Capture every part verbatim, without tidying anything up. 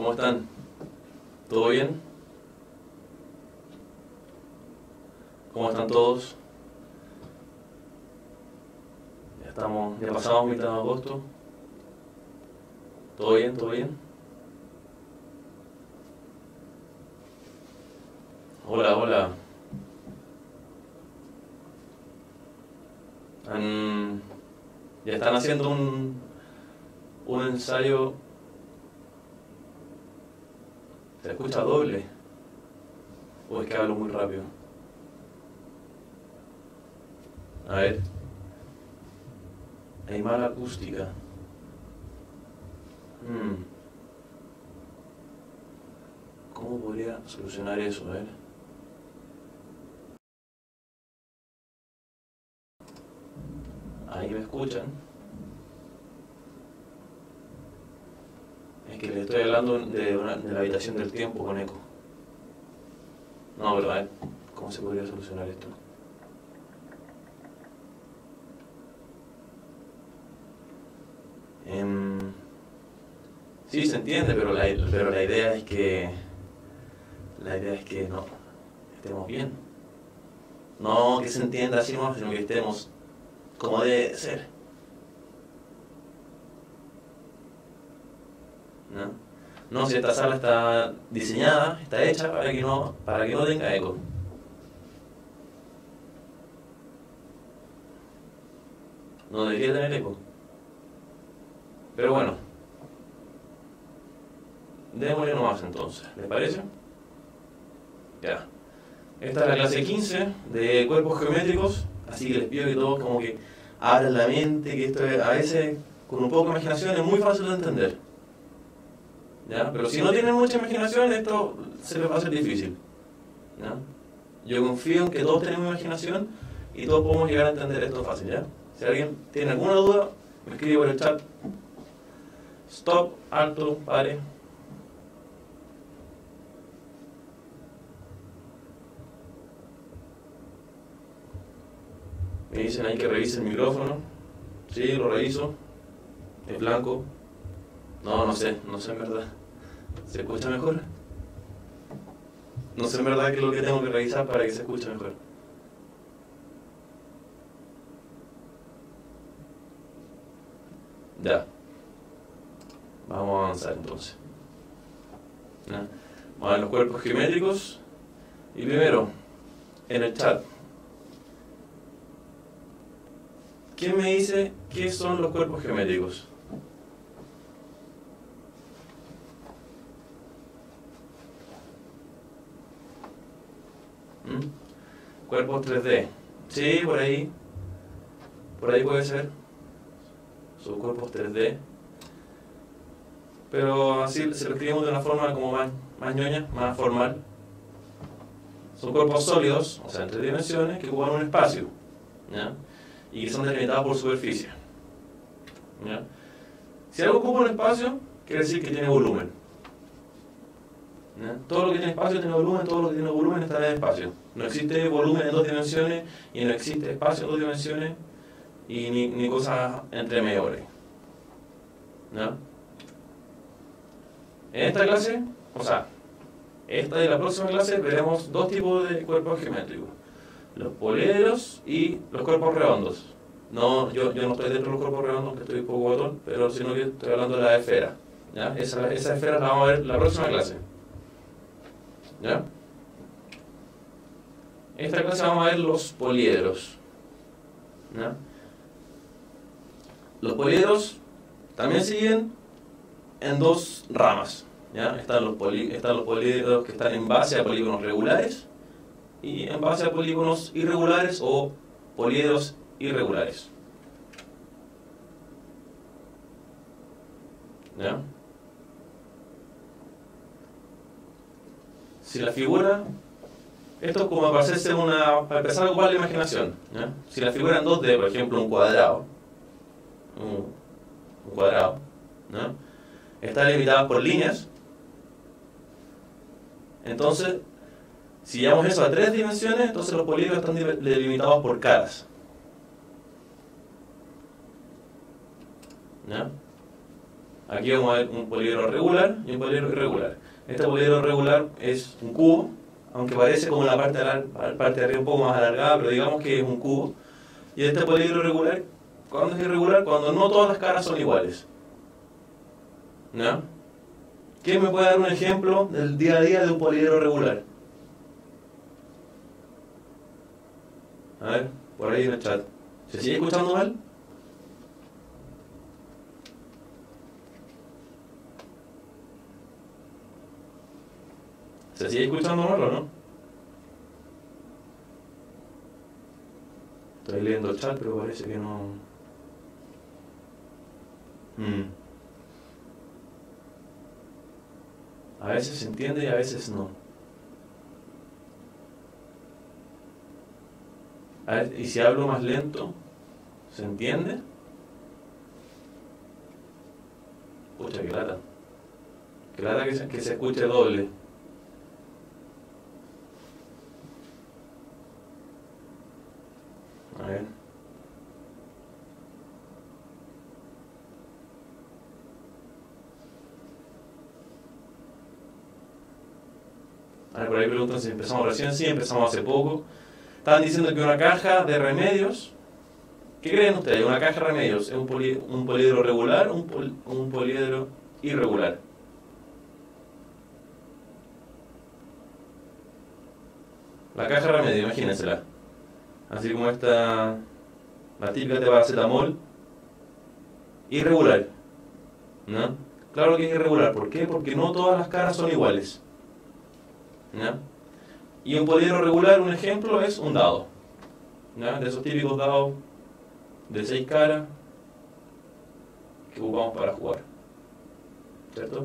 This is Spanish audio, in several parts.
¿Cómo están? ¿Todo bien? ¿Cómo están todos? Ya estamos, ya pasamos mitad de agosto. ¿Todo bien? ¿Todo bien? Hola, hola. Han- ya están haciendo un, un ensayo. ¿Se escucha doble? ¿O es que hablo muy rápido? A ver. Hay mala acústica. Hmm, ¿Cómo podría solucionar eso? A ver. Ahí me escuchan. Es que les estoy hablando de, una- de la habitación del tiempo con eco. No, pero a ver, ¿cómo se podría solucionar esto? Em, sí, se entiende, pero la, pero la idea es que la idea es que no estemos bien. No que se entienda así nomás, sino que estemos como debe ser, ¿no? No, si esta sala está diseñada, está hecha para que no, para que no tenga eco. No debería tener eco. Pero bueno, démosle nomás entonces, ¿les parece? Ya. Esta es la clase quince de cuerpos geométricos, así que les pido que todos como que abran la mente, que esto es, a veces con un poco de imaginación es muy fácil de entender. ¿Ya? Pero si no tienen mucha imaginación, esto se les va a hacer difícil. ¿Ya? Yo confío en que todos tenemos imaginación y todos podemos llegar a entender esto fácil. ¿Ya? Si alguien tiene alguna duda, me escribe por el chat. Stop, alto, pare. Me dicen ahí que revise el micrófono. Sí, lo reviso. Es blanco. No, no sé, no sé en verdad. ¿Se escucha mejor? No sé en verdad qué es lo que tengo que revisar para que se escuche mejor. Ya. Vamos a avanzar entonces. ¿Ya? Vamos a ver los cuerpos geométricos. Y primero, en el chat, ¿quién me dice qué son los cuerpos geométricos? ¿Mm? Cuerpos tres D. Sí, por ahí. Por ahí puede ser. Son cuerpos tres D. Pero así se lo escribimos de una forma como más, más ñoña, más formal. Son cuerpos sólidos, o sea, en tres dimensiones, que ocupan un espacio, ¿ya? Y que son delimitados por superficie, ¿ya? Si algo ocupa un espacio, quiere decir que tiene volumen, ¿ya? Todo lo que tiene espacio tiene volumen, todo lo que tiene volumen está en espacio. No existe volumen en dos dimensiones y no existe espacio en dos dimensiones y ni, ni cosas entre mediores, ¿ya? En esta clase, o sea, esta y la próxima clase veremos dos tipos de cuerpos geométricos: los poliedros y los cuerpos redondos. No, yo, yo no estoy dentro de los cuerpos redondos, que estoy un poco botón, pero sino que estoy hablando de la esfera, ¿ya? Esa, esa esfera la vamos a ver la próxima clase, ¿ya? Esta clase vamos a ver los poliedros, ¿ya? Los poliedros también siguen en dos ramas, ¿ya? Están los, poli, están los poliedros que están en base a polígonos regulares y en base a polígonos irregulares o poliedros irregulares, ¿ya? Si la figura, esto es como para hacerse una, para empezar a ocupar la imaginación, ¿ya? Si la figura en dos D, por ejemplo un cuadrado, un, un cuadrado, ¿no? Está delimitada por líneas. Entonces, si llevamos eso a tres dimensiones, entonces los polígonos están delimitados por caras, ¿ya? Aquí vamos a ver un poliedro regular y un poliedro irregular. Este poliedro regular es un cubo, aunque parece como la parte de, la parte de arriba un poco más alargada, pero digamos que es un cubo. Y este poliedro irregular, ¿cuándo es irregular? Cuando no todas las caras son iguales. ¿No? ¿Quién me puede dar un ejemplo del día a día de un poliedro regular? A ver, por ahí en el chat. ¿Se sigue escuchando mal? ¿Se sigue escuchando mal o no? Estoy leyendo el chat, pero parece que no... Hmm. A veces se entiende y a veces no. A ver, ¿y si hablo más lento? ¿Se entiende? Pucha, que lata. Que lata que se, que se escuche doble. A ver. A ver, por ahí preguntan si empezamos recién. Sí, empezamos hace poco. Estaban diciendo que una caja de remedios... ¿Qué creen ustedes? ¿Una caja de remedios es un, poli, un poliedro regular o un, pol, un poliedro irregular? La caja de remedios, imagínensela. Así como esta, la típica de paracetamol, irregular, ¿no? Claro que es irregular, ¿por qué? Porque no todas las caras son iguales, ¿no? Y un poliedro regular, un ejemplo, es un dado, ¿no? De esos típicos dados de seis caras que ocupamos para jugar, ¿cierto?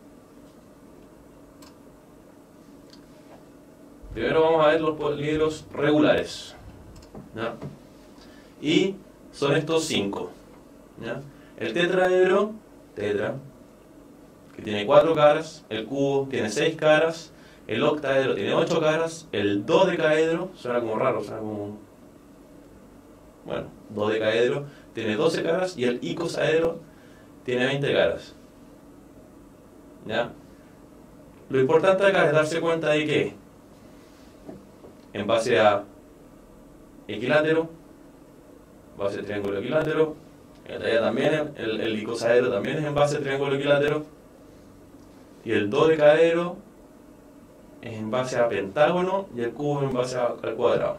Primero vamos a ver los poliedros regulares, ¿ya? Y son estos cinco, ¿ya? El tetraedro, tetra, que tiene cuatro caras, el cubo tiene seis caras, el octaedro tiene ocho caras, el dodecaedro, suena como raro, suena como... bueno, dodecaedro tiene doce caras y el icosaedro tiene veinte caras, ¿ya? Lo importante acá es darse cuenta de que en base a equilátero, base a triángulo equilátero, el, también, el, el icosaedro también es en base a triángulo equilátero, y el dodecaedro es en base a pentágono y el cubo es en base a, al cuadrado.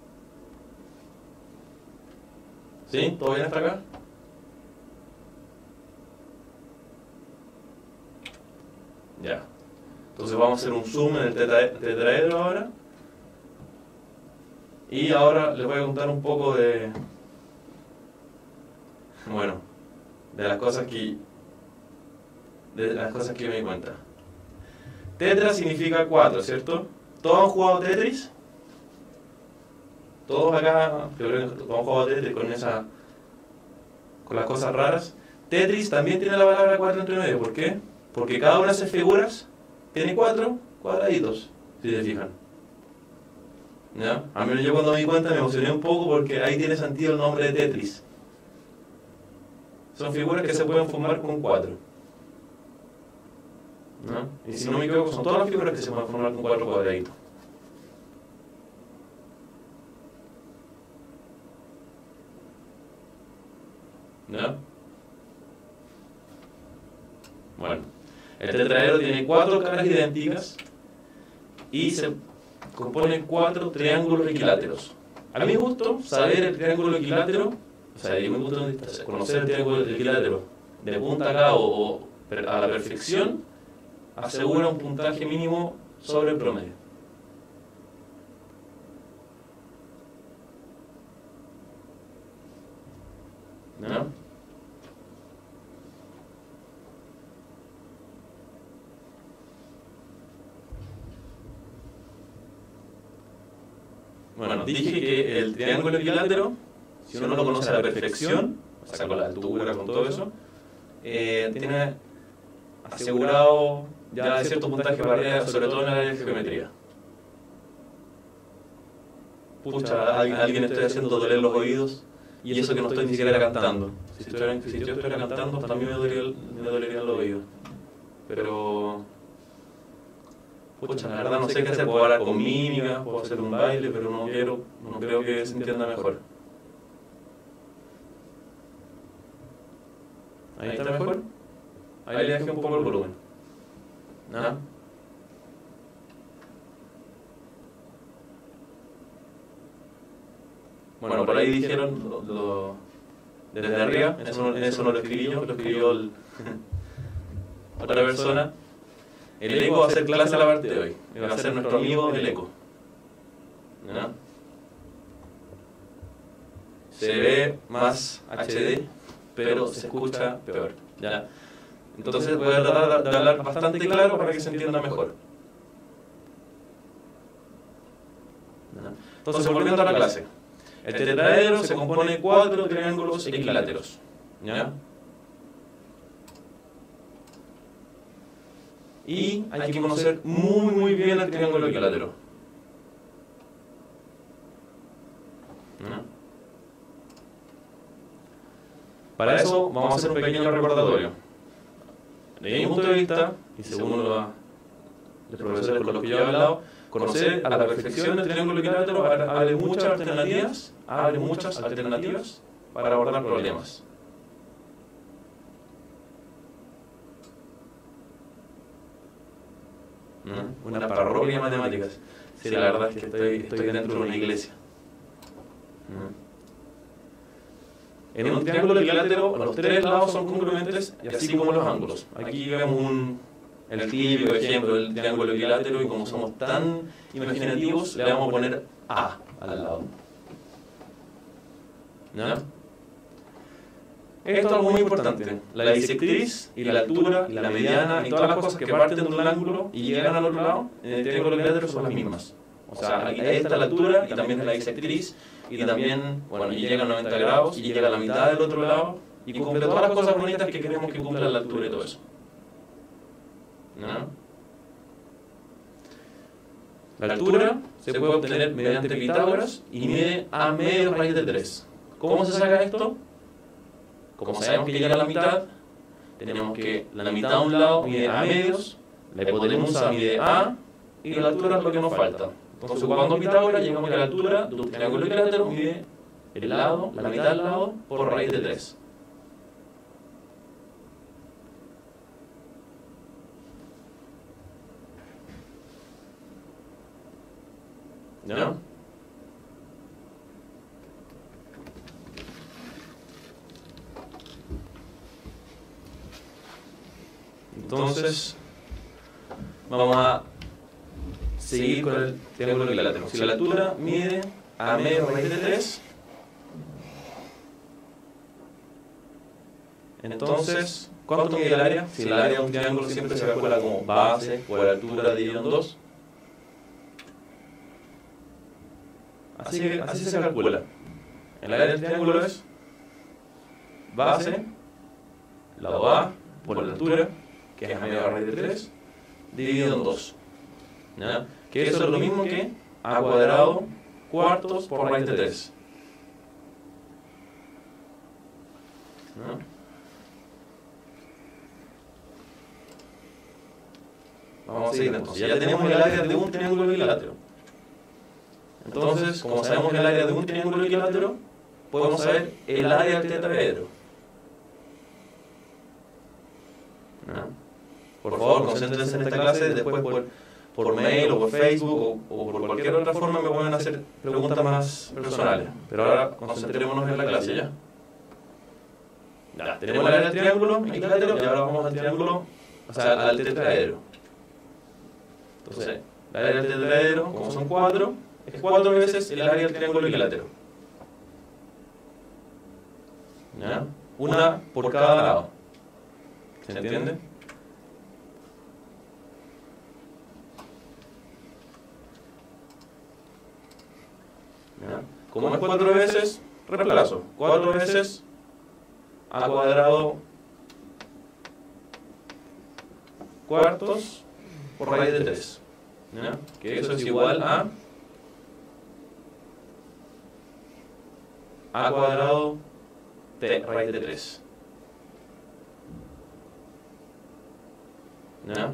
¿Sí? ¿Todo bien hasta acá? Ya. Entonces vamos a hacer un zoom en el tetraedro ahora. Y ahora les voy a contar un poco de... bueno, de las cosas que... de las cosas que me di cuenta. Tetra significa cuatro, ¿cierto? ¿Todos han jugado Tetris? Todos acá, creo que todos han jugado Tetris con esa... con las cosas raras. Tetris también tiene la palabra cuatro entre medio. ¿Por qué? Porque cada una de esas figuras tiene cuatro cuadraditos, si se fijan. ¿Ya? A menos yo cuando me di cuenta me emocioné un poco porque ahí tiene sentido el nombre de Tetris. Son figuras que se pueden formar con cuatro, ¿no? Y si no me equivoco, son todas las figuras que se pueden formar con cuatro cuadraditos. ¿Ya? Bueno, el tetraedro tiene cuatro caras idénticas y se compone cuatro triángulos equiláteros. A mi gusto, saber el triángulo equilátero, o sea, a mí me gusta conocer el triángulo equilátero de punta a cabo o a la perfección, asegura un puntaje mínimo sobre el promedio. ¿No? Bueno, dije que el triángulo equilátero, si uno lo conoce a la perfección, o sea, con la altura, con todo eso, eh, tiene asegurado ya cierto puntaje para arriba, sobre todo en el área de geometría. Pucha, a alguien estoy haciendo doler los oídos. Y eso que no estoy ni siquiera cantando. Si, estuviera, si yo estuviera cantando, también me dolería, me dolería el oído. Pero... pucha, la verdad no sé qué hacer. Puedo hablar con mímica, puedo hacer un baile, pero no quiero, no creo que se entienda mejor. Ahí está mejor. Ahí le dejé un poco el volumen. ¿Ah? Bueno, por ahí dijeron lo, lo, desde arriba, eso, eso no lo escribí yo, lo escribió el, otra persona. El eco va a ser clase la parte de hoy, va a ser nuestro amigo el eco. ¿No? Se ve más H D, pero se escucha peor. ¿Ya? Entonces voy a tratar de hablar bastante claro para que se entienda mejor. ¿No? Entonces, volviendo a la clase. El tetraedro se compone de cuatro triángulos equiláteros. ¿Ya? Y hay que conocer muy muy bien el triángulo equilátero. ¿Ya? Para eso vamos a hacer un pequeño recordatorio. Desde mi punto de vista, y según los, los profesores con los que yo he hablado, conocer a la perfección el triángulo equilátero abre muchas alternativas, abre muchas alternativas para abordar problemas. ¿No? Una parroquia de matemáticas. Sí, la verdad es que estoy, estoy dentro de una iglesia. ¿No? En un triángulo equilátero, los tres lados son congruentes, y así como los ángulos. Aquí vemos un, el típico ejemplo del triángulo equilátero, y como somos tan imaginativos, le vamos a poner A al lado. ¿No? Esto es algo muy importante. La bisectriz y la altura y la mediana y todas las cosas que parten de un ángulo y llegan al otro lado, en el triángulo equilátero son las mismas. O sea, ahí está la altura y también es la bisectriz, y también, bueno, y llega a noventa grados y llega a la mitad del otro lado y cumple todas las cosas bonitas que queremos que cumpla la altura y todo eso. ¿No? La altura se puede obtener mediante Pitágoras y mide a medio raíz de tres. ¿Cómo se saca esto? Como sabemos que llega a la mitad, tenemos que la mitad a un lado mide a medios, la hipotenusa mide a, y la altura es lo que nos falta. Entonces, ocupando Pitágoras, llegamos a la altura de un triángulo equilátero mide el lado, la mitad del lado, por raíz de tres. ¿Ya? Entonces, vamos a seguir con el triángulo equilátero. Si la altura mide a medio raíz de tres, entonces, ¿cuánto mide el área? Si el área de un triángulo siempre se calcula como base por altura dividido en dos. Así, que, así se calcula. El área del triángulo es base, lado A, por la altura, que es a medio raíz de tres, dividido en dos. ¿Ya? Que eso es lo mismo que a cuadrado cuartos por raíz de tres. ¿No? Vamos a seguir entonces. Ya tenemos el área de un triángulo equilátero. Entonces, como sabemos el área de un triángulo equilátero, podemos saber el área del tetraedro. ¿No? Por favor, concéntrense en esta clase, después por, por mail o por Facebook o, o por cualquier otra forma me pueden hacer preguntas más personales. Pero ahora concentrémonos en la clase, ¿ya? Ya, tenemos el área del triángulo equilátero y ahora vamos al triángulo, o sea, al tetraedro. Entonces, el área del tetraedro, como son cuatro, es cuatro veces el área del triángulo equilátero. ¿Ya? Una por cada lado. ¿Se entiende? ¿Ya? Como es cuatro veces, reemplazo. Cuatro veces a cuadrado cuartos por raíz de tres. ¿Ya? Que eso es igual a a cuadrado t raíz de tres. ¿Ya?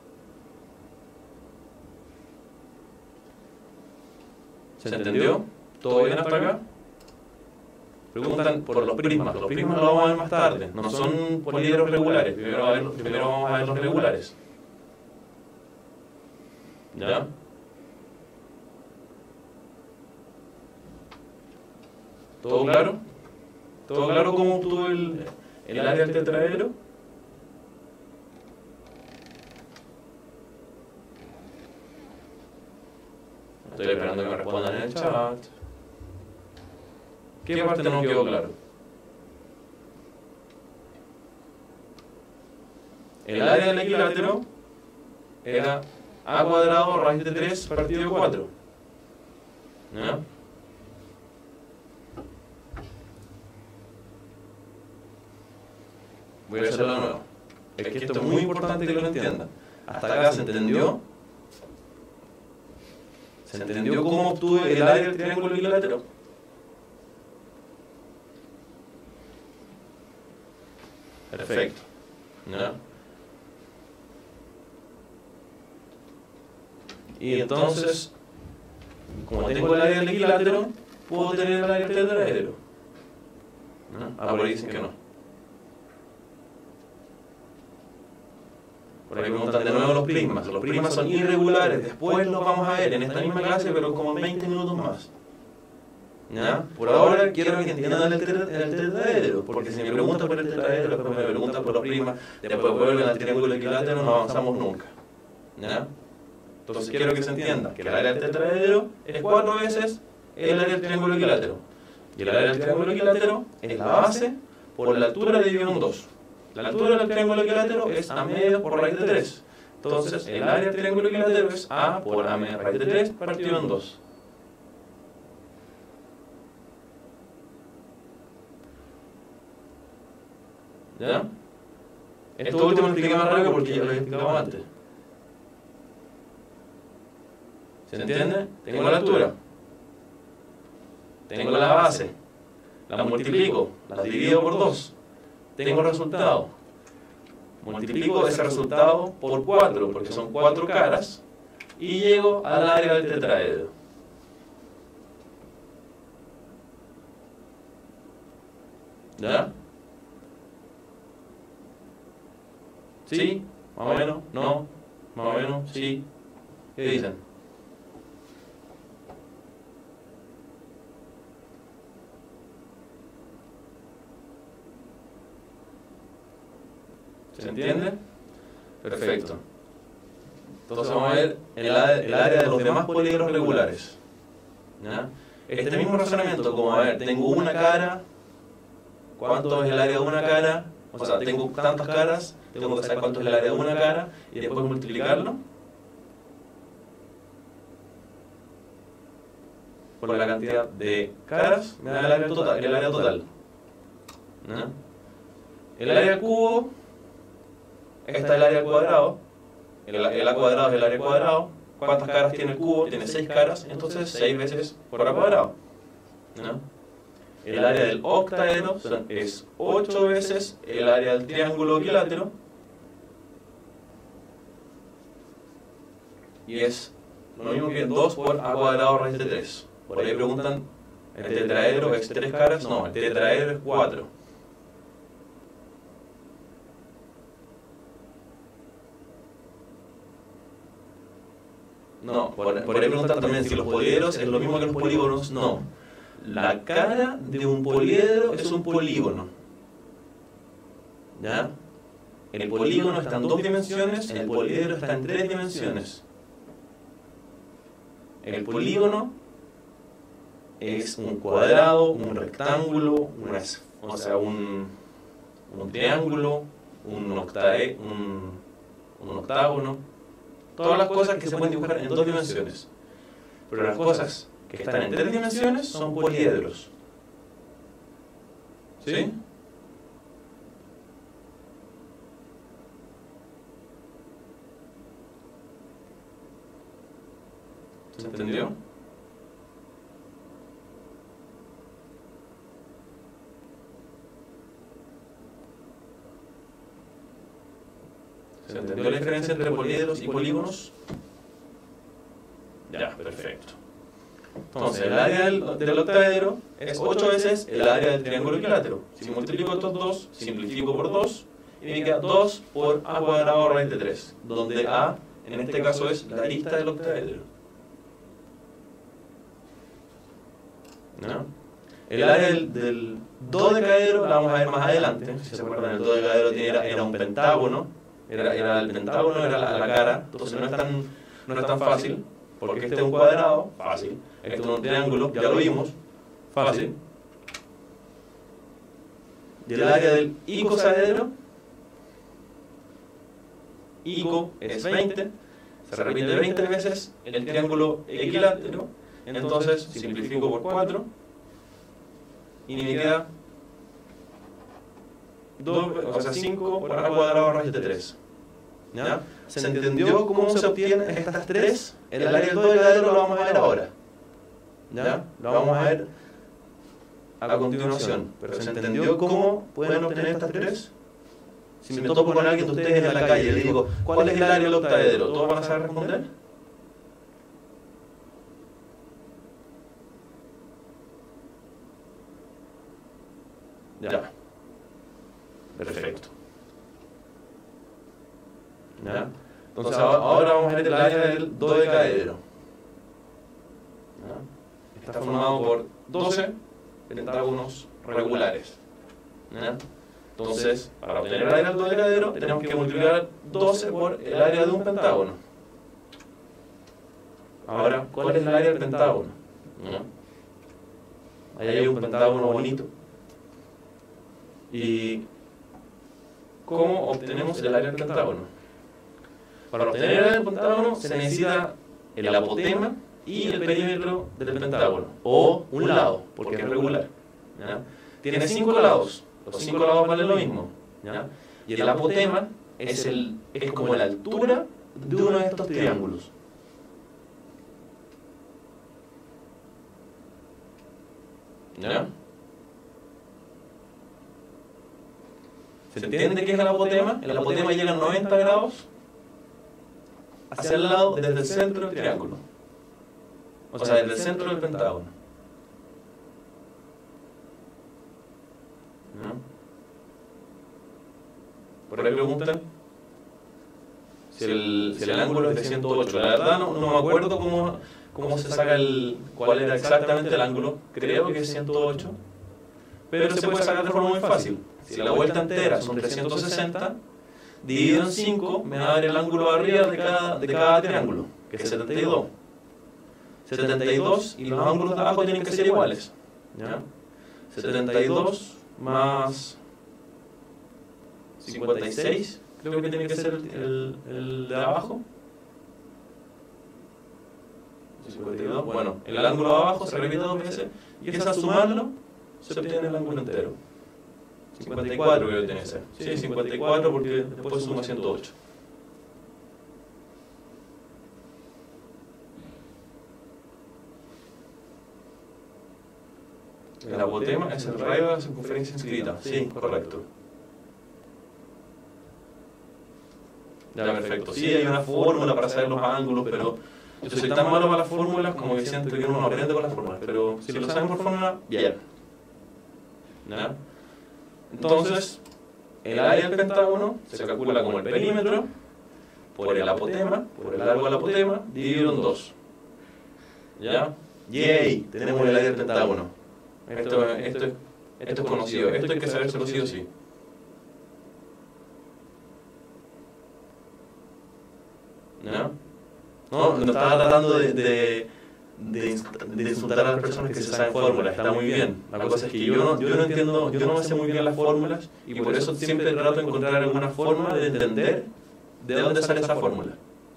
¿Se entendió? ¿Todo bien hasta acá? Preguntan por los prismas. Los prismas los vamos a ver más tarde. No son poliedros regulares. Primero, a ver, primero vamos a ver los regulares. ¿Ya? ¿Todo claro? ¿Todo claro cómo obtuvo el, el área del tetraedro? Estoy esperando que me respondan en el chat. ¿Qué parte no quedó claro? El área del equilátero era a cuadrado raíz de tres partido de cuatro. ¿Ya? Voy a hacerlo de nuevo. Es que esto es muy importante que lo entiendan. ¿Hasta acá se entendió? ¿Se entendió cómo obtuve el área del triángulo equilátero? Perfecto. ¿Ya? Y entonces, como tengo el área del equilátero, puedo tener el área del tetraedro. ¿No? Ah, por ahí dicen que no. Por ahí preguntan de nuevo los prismas. Los prismas son irregulares. Después los vamos a ver en esta misma clase, pero como en veinte minutos más. ¿Ya? Por ahora quiero que entiendan el, tetra, el tetraedro, porque si me preguntan por el tetraedro, después me preguntan por los prismas, después vuelven al triángulo equilátero, no avanzamos nunca. ¿Ya? Entonces quiero que se entienda que el área del tetraedro es cuatro veces el área del triángulo equilátero. Y el área del triángulo equilátero es la base por la altura dividido en dos. La altura del triángulo equilátero es a medio por raíz de tres. Entonces el área del triángulo equilátero es a por a medio raíz de tres partido en dos. ¿Ya? Esto último lo expliqué más rápido porque ya lo he explicado antes. ¿Se entiende? Tengo la altura. Tengo la base. La multiplico. La divido por dos. Tengo el resultado. Multiplico ese resultado por cuatro, porque son cuatro caras. Y llego al área del tetraedro. ¿Ya? ¿Sí? ¿Más o menos? ¿No? ¿Más o menos? ¿Sí? ¿Qué dicen? ¿Se entiende? Perfecto. Entonces vamos a ver el, el área de los demás poliedros regulares. ¿Ya? Este mismo razonamiento, como a ver, tengo una cara, ¿cuánto es el área de una cara? O sea, tengo tantas caras, tengo que saber cuánto es el área de una cara y después multiplicarlo por la cantidad de caras, me da el área total. El área total. ¿Ya? El área cubo, esta es el área cuadrado, el, el A cuadrado es el área cuadrado. ¿Cuántas caras tiene el cubo? Tiene seis caras, entonces seis veces por A cuadrado. ¿Ya? El área del octaedro es ocho veces el área del triángulo equilátero y es lo mismo que dos por A cuadrado raíz de tres. Por ahí preguntan, ¿el tetraedro es tres caras? No, el tetraedro es cuatro. No, por, por ahí preguntan también si los poliedros es lo mismo que los polígonos. No. La cara de un poliedro es un polígono. ¿Ya? El polígono está en dos dimensiones, el poliedro está en tres dimensiones. El polígono es un cuadrado, un rectángulo, una, o sea, un, un triángulo, un, octae, un, un octágono. Todas las cosas que se pueden dibujar en dos dimensiones. Pero las cosas que están en tres dimensiones son poliedros. ¿Sí? ¿Se entendió? ¿Se entendió la diferencia entre poliedros y polígonos? Ya, perfecto. Entonces, el área del, del octaedro es ocho veces el área del triángulo equilátero. Si multiplico estos dos, simplifico por dos, y me queda dos por a cuadrado raíz de tres, donde a, en este caso, es la arista del octaedro. ¿No? El área del, del dodecaedro la vamos a ver más adelante. Si se acuerdan, el dodecaedro era, era un pentágono, era, era el pentágono, era la, la cara, entonces no es tan, no es tan fácil, porque este es un cuadrado, fácil, este es un triángulo, ya lo vimos, fácil. Y el área del icosaedro, ico es veinte, se repite veinte veces el triángulo equilátero, entonces simplifico por cuatro y me queda dos, o sea, cinco por a cuadrado raíz de tres. ¿Ya? ¿Se entendió cómo se obtienen estas tres? El área del dodecaedro lo vamos a ver ahora. ¿Ya? Lo vamos a ver a continuación. Pero ¿se entendió cómo pueden obtener estas tres? Si me topo con alguien de ustedes en la calle y le digo, ¿cuál es el área del octaedro? ¿Todos van a saber responder? Ya. Perfecto. ¿Ya? Entonces ahora vamos a ver el área del dodecaedro. ¿Ya? Está formado por doce pentágonos regulares. ¿Ya? Entonces, para obtener el área del dodecaedro tenemos que multiplicar doce por el área de un pentágono. Ahora, ¿cuál es el área del pentágono? ¿Ya? Ahí hay un pentágono bonito. ¿Y cómo obtenemos el área del pentágono? Para obtener el área del pentágono se necesita el apotema y el perímetro del pentágono, o un lado, porque es regular. ¿Ya? Tiene cinco lados, los cinco lados valen lo mismo. ¿Ya? Y el apotema es, el, es como la altura de uno de estos triángulos. ¿Ya? ¿Se entiende qué es el apotema? El apotema llega a noventa grados hacia el lado desde el centro del triángulo. O sea, desde el centro del pentágono. ¿No? ¿Por ahí preguntan? Si el, si el ángulo es de ciento ocho. La verdad no, no me acuerdo cómo, cómo se saca el... cuál era exactamente el ángulo. Creo que es ciento ocho. Pero se puede sacar de forma muy fácil. Si la vuelta entera son trescientos sesenta, dividido en cinco, me va a dar el ángulo arriba de cada, de cada triángulo, que es setenta y dos. setenta y dos y los ángulos de abajo tienen que ser iguales. ¿Ya? setenta y dos más cincuenta y seis, creo que tiene que ser el, el, el de abajo. cincuenta y dos, bueno, el ángulo de abajo se repite dos veces y es al sumarlo se obtiene el ángulo entero. cincuenta y cuatro creo que tiene que ser. Sí, cincuenta y cuatro porque después suma ciento ocho. El apotema es el radio de la circunferencia inscrita. Sí, correcto. Ya, perfecto. Sí, hay una fórmula para saber los ángulos, pero yo soy tan malo para las fórmulas como que siento que uno no aprende con las fórmulas. Pero si lo saben por fórmula, bien. ¿Ya? Entonces, el área del pentágono se calcula como el perímetro por el apotema, por el largo del apotema, dividido en dos. ¿Ya? ¡Yay! Tenemos el área del pentágono. Esto, esto, esto es conocido. Esto hay que saberlo sí o sí. ¿Ya? No, no estaba tratando de, de, de, de insultar a las personas que se saben fórmulas. Está muy bien. La cosa es que yo no, yo no entiendo, yo no me sé muy bien las fórmulas y por eso siempre trato de encontrar alguna forma de entender de dónde sale esa fórmula.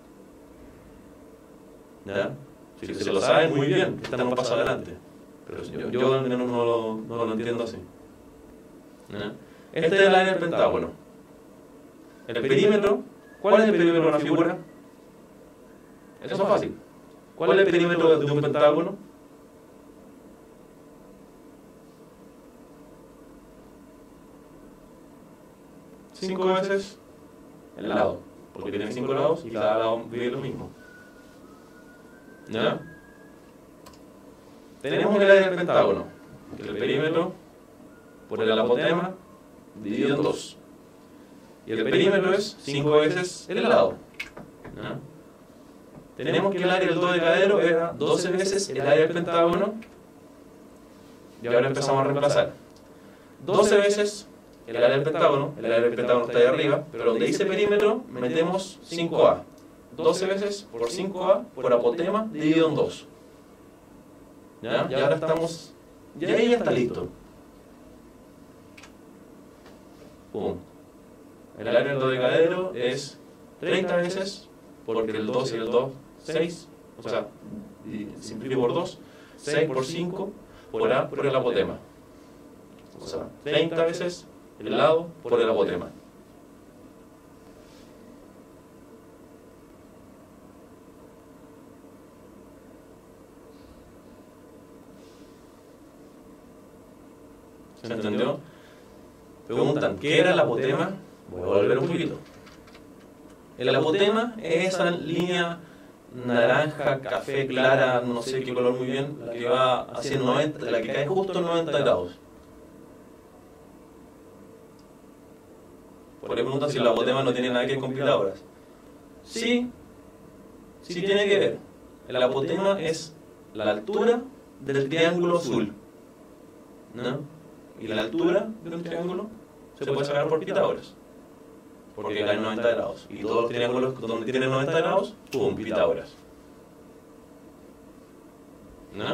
¿Ya? Si se lo saben muy bien, que están un paso adelante. Pero yo, yo al menos no lo, no lo entiendo así. ¿Ya? Este es el área del pentágono. El perímetro, ¿cuál es el perímetro de una figura? Eso es fácil. ¿Cuál es el perímetro de un pentágono? Cinco veces el lado. porque tiene cinco lados y cada lado mide lo mismo. ¿Ya? Tenemos el área del pentágono, que el perímetro por el apotema dividido en dos. Y el perímetro es cinco veces el lado. ¿Ya? Tenemos que el área del dodecadero era doce veces el área del pentágono. Y ahora empezamos a reemplazar. doce veces el área del pentágono, el área del pentágono está ahí arriba, pero donde dice perímetro metemos cinco a. doce veces por cinco a por apotema dividido en dos. ¿Ya? Y ahora estamos... Y ahí ya está listo. Pum. El área del dodecadero es treinta veces, porque el dos y el dos, seis, o sea, simplifico por dos, seis por cinco, por A por el apotema. O sea, treinta veces el lado por el apotema. ¿Se entendió? Preguntan, ¿qué era el apotema? Voy a volver un poquito. El apotema es esa línea naranja, café, clara, no sé qué color muy bien, la que va hacia el noventa, la que cae justo en noventa grados. Por ahí preguntan si el apotema no tiene nada que ver con Pitágoras. Sí, sí tiene que ver. El apotema es la altura del triángulo azul, ¿no? Y la altura de un triángulo se puede sacar por Pitágoras, porque cae en noventa grados. Y todos los triángulos donde tienen noventa grados, ¡pum! Pitágoras. ¿No?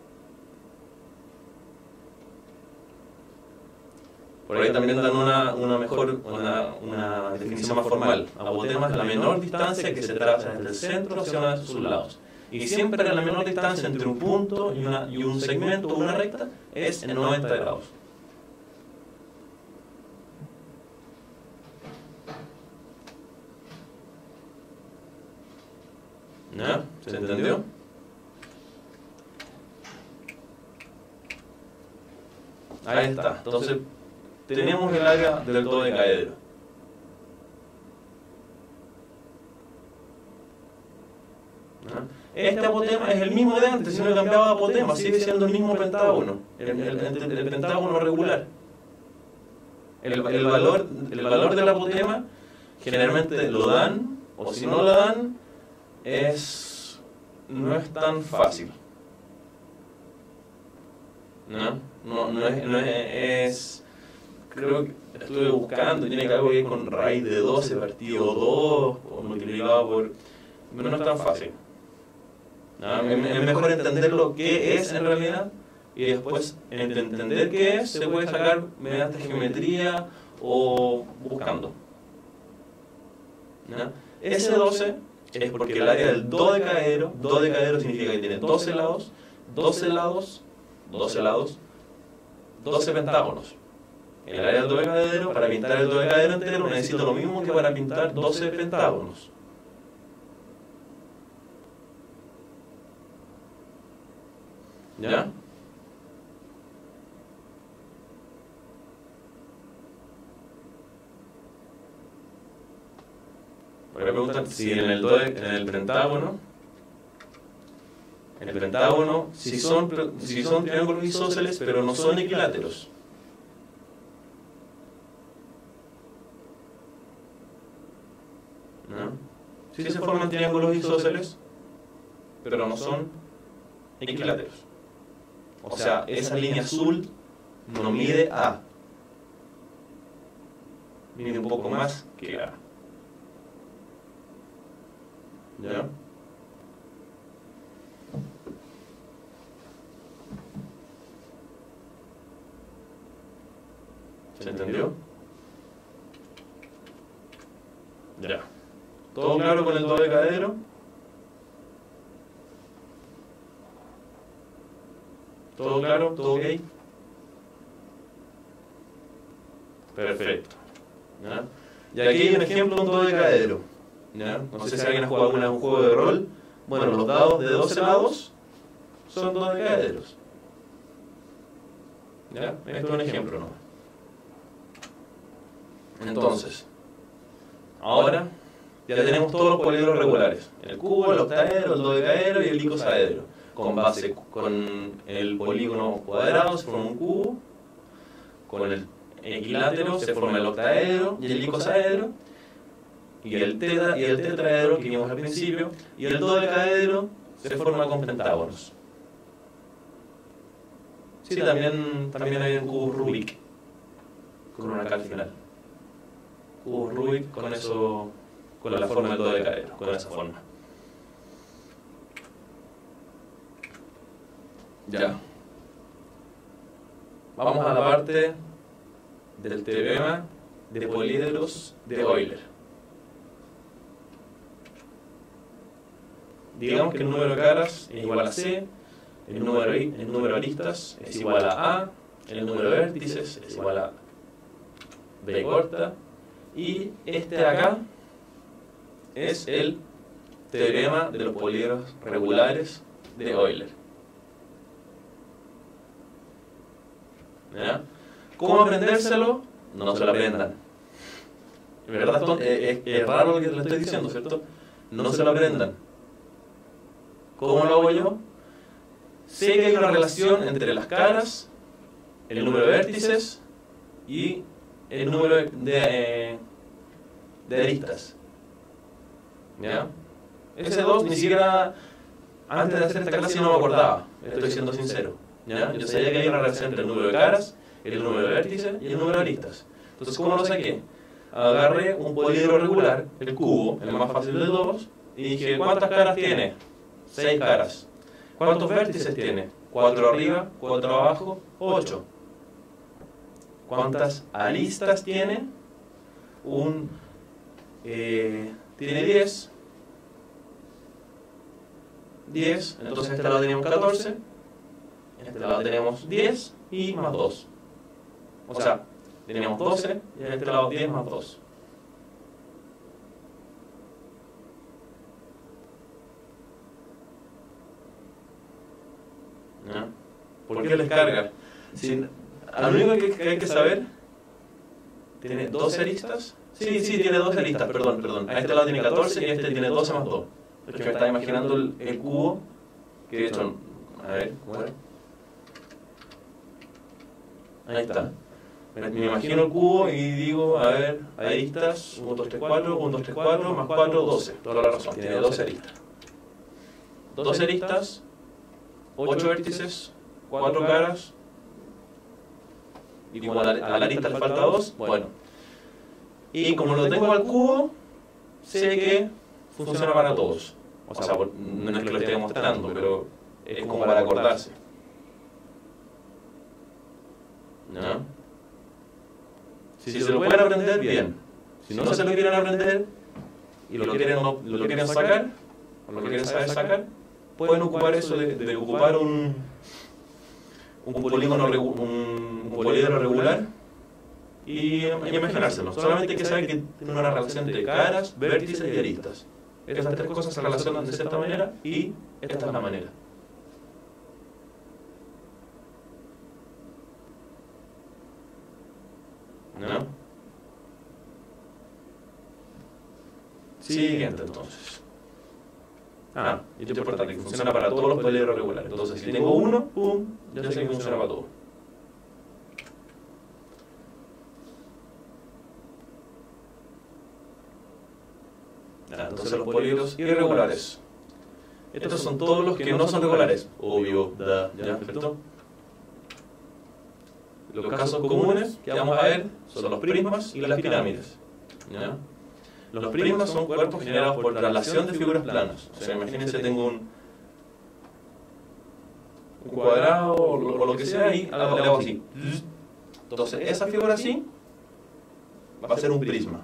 Por ahí también dan una, una mejor, una, una definición más formal. Apotema es la menor distancia que se traza desde el centro hacia uno de sus lados. Y siempre la menor distancia entre un punto y, una, y un segmento o una recta es en noventa grados. ¿Ya? ¿Se entendió? Ahí está. Entonces, tenemos el área del dodecaedro. ¿Ya? Este apotema es el mismo de antes, si no he cambiado de apotema, sigue siendo el mismo pentágono, el, el, el, el pentágono regular. El, el, valor, el valor del apotema generalmente lo dan, o si no lo dan, es no es tan fácil. ¿No? No, no, es, no es, es... Creo que estuve buscando, tiene que algo que ver con raíz de doce partido dos, o multiplicado por... Pero no es tan fácil. ¿No? Es mejor entender lo que es en realidad, y después entender qué es se puede sacar mediante geometría o buscando. ¿No? ese doce es porque el área del dodecaedro, dodecaedro significa que tiene doce lados, doce lados, doce lados, doce pentágonos. El área del dodecaedro, para pintar el dodecaedro entero, necesito lo mismo que para pintar doce pentágonos. ¿Ya? Porque me preguntan si en el, dode, en el pentágono, en el pentágono, si son, si son triángulos isósceles, pero no son equiláteros. ¿No? Sí se forman triángulos isósceles, pero no son equiláteros. O sea, esa línea azul no mide A, mide un poco más que A. ¿Ya? ¿Se entendió? Ya. ¿Todo claro con el dodecaedro? ¿Todo claro? ¿Todo ok? Perfecto. ¿Ya? Y aquí hay un ejemplo de un dodecaedro. ¿Ya? No sé si alguien ha jugado alguna un juego de rol. Bueno, los dados de doce lados son dodecaedros. ¿Ya? Esto es un ejemplo, ¿no? Entonces, ahora ya tenemos todos los poliedros regulares. El cubo, el octaedro, el dodecaedro y el icosaedro. Con base, con el polígono cuadrado se forma un cubo, con el equilátero se forma el octaedro y el icosaedro, y el, teta, y el tetraedro que vimos al principio, y el dodecaedro se forma con pentágonos. Sí, también, también hay un cubo Rubik, con una K al final. Cubo Rubik con eso, con la forma del dodecaedro, con esa forma. Ya. Vamos a la parte del teorema de poliedros de Euler. Digamos que el número de caras es igual a C, el número, el número de aristas es igual a A, el número de vértices es igual a B corta, y este de acá es el teorema de los poliedros regulares de Euler. ¿Ya? ¿Cómo aprendérselo? No se lo aprendan. En verdad es, es, es raro lo que le estoy diciendo, ¿cierto? No se lo aprendan. ¿Cómo lo hago yo? Sé que hay una relación entre las caras, el número de vértices y el número de, de, de aristas. ¿Ya? Ese dos ni siquiera antes de hacer esta clase no me acordaba, estoy siendo sincero. ¿Ya? Yo sabía que hay una relación entre el número de caras, el número de vértices y el número de aristas. Entonces, ¿cómo lo saqué? Agarré un poliedro regular, el cubo, el más fácil de todos, y dije, ¿cuántas caras tiene? Seis caras. ¿Cuántos vértices tiene? Cuatro arriba, cuatro abajo, ocho. ¿Cuántas aristas tiene? Un, eh, tiene diez. diez, entonces este lado tenemos catorce. En este lado tenemos diez y más dos. O sea, tenemos doce y en este lado diez más dos. ¿Ya? ¿Por qué les carga? Si, a lo único que hay que saber, ¿tiene doce aristas? Sí, sí, tiene doce aristas, perdón, perdón. A este lado tiene catorce y este tiene doce más dos. Es que me estaba imaginando el, el cubo, que de hecho, a ver, ¿cómo era? Ahí está. Me, me imagino el cubo y digo, a ver, aristas, uno, dos, tres, cuatro, uno, dos, tres, cuatro, más cuatro, doce. Toda la razón, tiene doce aristas. doce aristas, ocho vértices, cuatro caras, y como a la, a la arista le falta dos, bueno. Y como lo tengo al cubo, sé que funciona para todos. O sea, no es que lo esté mostrando, pero es como para acordarse. ¿No? Si se lo pueden aprender, bien. Si no se lo quieren aprender y lo quieren, no, lo quieren sacar, o lo quieren saber sacar, pueden ocupar eso de, de ocupar un, un polígono, un, un poliedro regular y, y imaginárselo. Solamente hay que saber que tiene una relación entre caras, vértices y aristas. Estas tres cosas se relacionan de cierta manera y esta es la manera. ¿No? Siguiente entonces. Ah, y esto es importante, que funciona para todos los poliedros regulares. Entonces, si tengo uno, pum, ya sé que funciona para todo. Ah, entonces los poliedros irregulares. Estos son todos los que no son regulares. Obvio, da, ya, ¿perfecto? Los casos comunes que vamos a ver son los prismas y las pirámides. ¿Ya? Los prismas son cuerpos generados por traslación de figuras planas. O sea, imagínense, tengo un, un cuadrado o lo, o lo que sea y hago, le hago así. Entonces, esa figura así va a ser un prisma.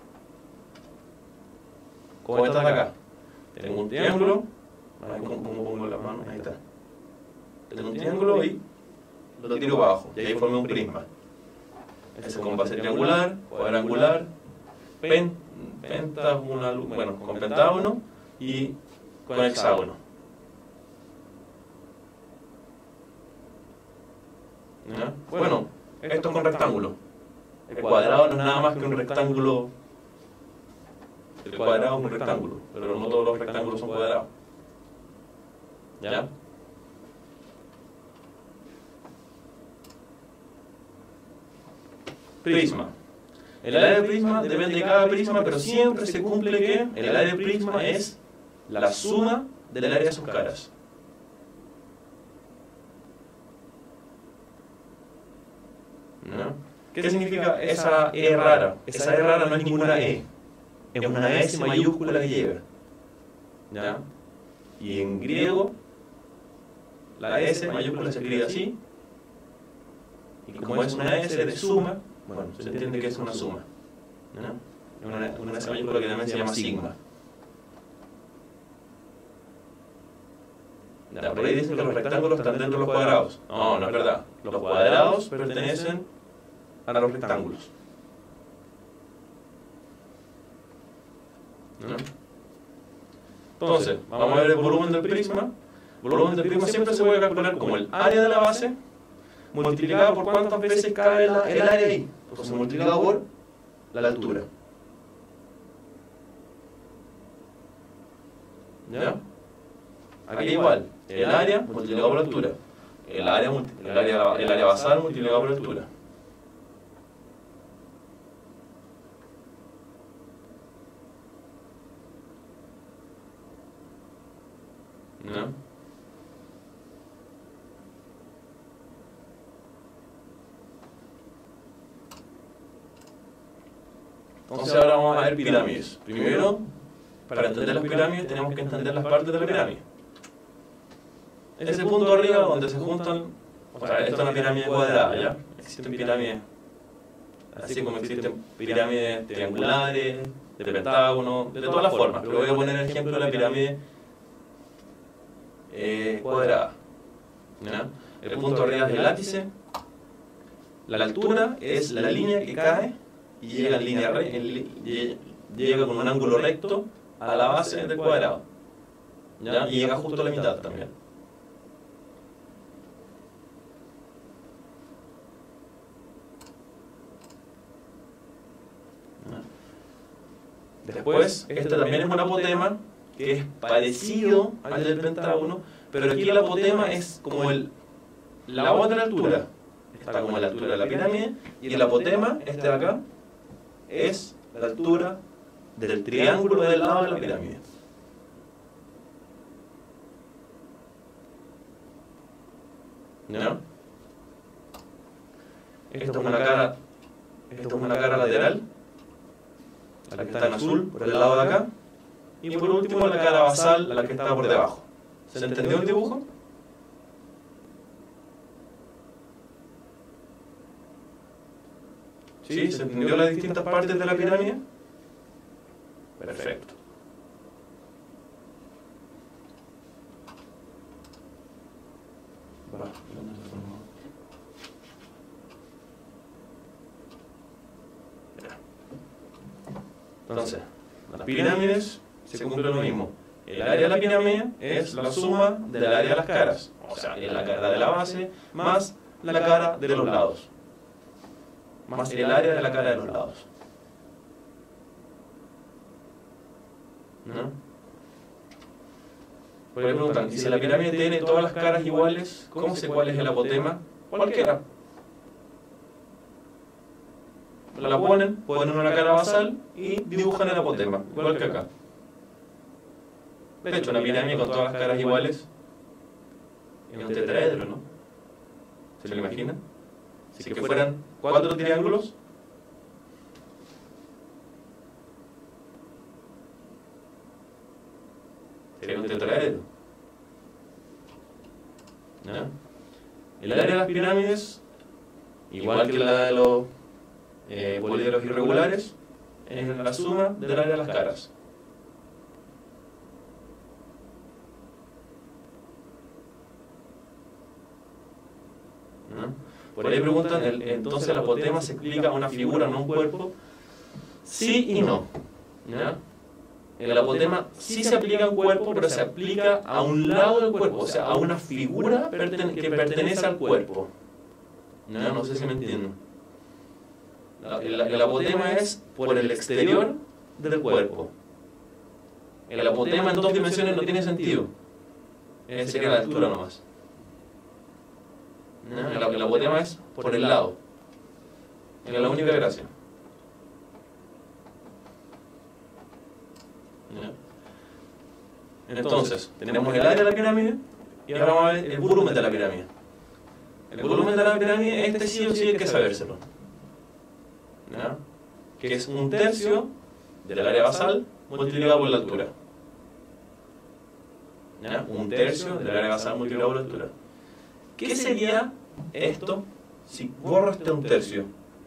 Como esta de acá. Tengo un triángulo. ¿Cómo pongo la mano? Ahí está. Tengo un triángulo y lo tiro para abajo. Y ahí formé un prisma. Ese es como va a ser triangular, cuadrangular, pen, pentagonal, bueno, con pentágono y con hexágono. ¿Ya? Bueno, esto es con rectángulo. El cuadrado no es nada más que un rectángulo el cuadrado es un rectángulo, pero no todos los rectángulos son cuadrados. ¿Ya? Prisma. El área de prisma depende de cada prisma, pero siempre se cumple que el área de prisma es la suma del área de sus caras. ¿No? ¿Qué significa esa E rara? Esa E rara no es ninguna E, es una S mayúscula que llega. ¿Ya? Y en griego, la S mayúscula se escribe así, y como es una S de suma, bueno, se entiende que es una suma. ¿No? Una, una S mayúscula que también se llama sigma. Ya, por ahí dicen que los rectángulos están dentro de los cuadrados. No, no es verdad. Los cuadrados pertenecen a los rectángulos. ¿No? Entonces, vamos a ver el volumen del prisma. El volumen del prisma siempre se puede calcular como el área de la base multiplicado por cuántas veces cabe el, el área ahí. Entonces, multiplicado por la altura. ¿Ya? Aquí igual, el área multiplicado por la altura. El área, el área, el área basal multiplicado por la altura. ¿No? Entonces ahora vamos a ver pirámides. Primero, para entender las pirámides tenemos que entender las partes de la pirámide. Ese punto arriba donde se juntan, o sea, esto es una pirámide cuadrada, ¿ya? Existen pirámides, así como existen pirámides triangulares, de pentágono, de todas las formas. Pero voy a poner el ejemplo de la pirámide eh, cuadrada. ¿Ya? El punto arriba es el látice, la altura es la línea que cae y llega en línea re, en, llega con un ángulo recto a la base del cuadrado. ¿Ya? Y llega justo a la mitad también. Después, este también es un apotema que es parecido al del pentágono, pero aquí el apotema es como el, la otra altura. Está como a la altura de la pirámide, y el apotema, este de acá, es la altura del triángulo del lado de la pirámide. ¿No? Esto es una cara, esto es una cara lateral, la que está en azul por el lado de acá, y por último la cara basal, la que está por debajo. ¿Se entendió el dibujo? ¿Sí? ¿Se entendió las distintas partes de la pirámide? Perfecto. Entonces, las pirámides se cumple lo mismo. El área de la pirámide es la suma del área de las caras. O sea, la cara de la base más la cara de los lados. Más el área de la cara de los lados. ¿No? Por ahí preguntan, si la pirámide tiene todas las caras iguales, ¿cómo sé cuál es el apotema? Cualquiera. La ponen, ponen una cara basal y dibujan el apotema, igual que acá. De hecho, una pirámide con todas las caras iguales es un tetraedro, ¿no? ¿Se lo imaginan? Si que fueran cuatro triángulos, sería un tetraedro. ¿No? El área de las pirámides, igual que la de los eh, políedros irregulares, es la suma del área de las caras. ¿No? Por ahí preguntan, el, entonces el apotema se explica una figura, no un cuerpo. Sí y no. ¿Ya? El apotema sí se aplica a un cuerpo, pero se aplica a un lado del cuerpo, o sea, a una figura perten que pertenece al cuerpo. ¿No? No sé si me entienden. El, el apotema es por el exterior del cuerpo. El apotema en dos dimensiones no tiene sentido. Esa sería la altura nomás. ¿No? El, el apotema es por el lado. Es la única gracia. ¿No? Entonces, tenemos el área de la pirámide y ahora vamos a ver el volumen de la pirámide. El volumen de la pirámide, este sí o sí hay que sabérselo. ¿No? Que es un tercio del área basal multiplicado por la altura. ¿Ya? Un tercio del área basal multiplicado por la altura. ¿Qué sería esto si borro este un tercio?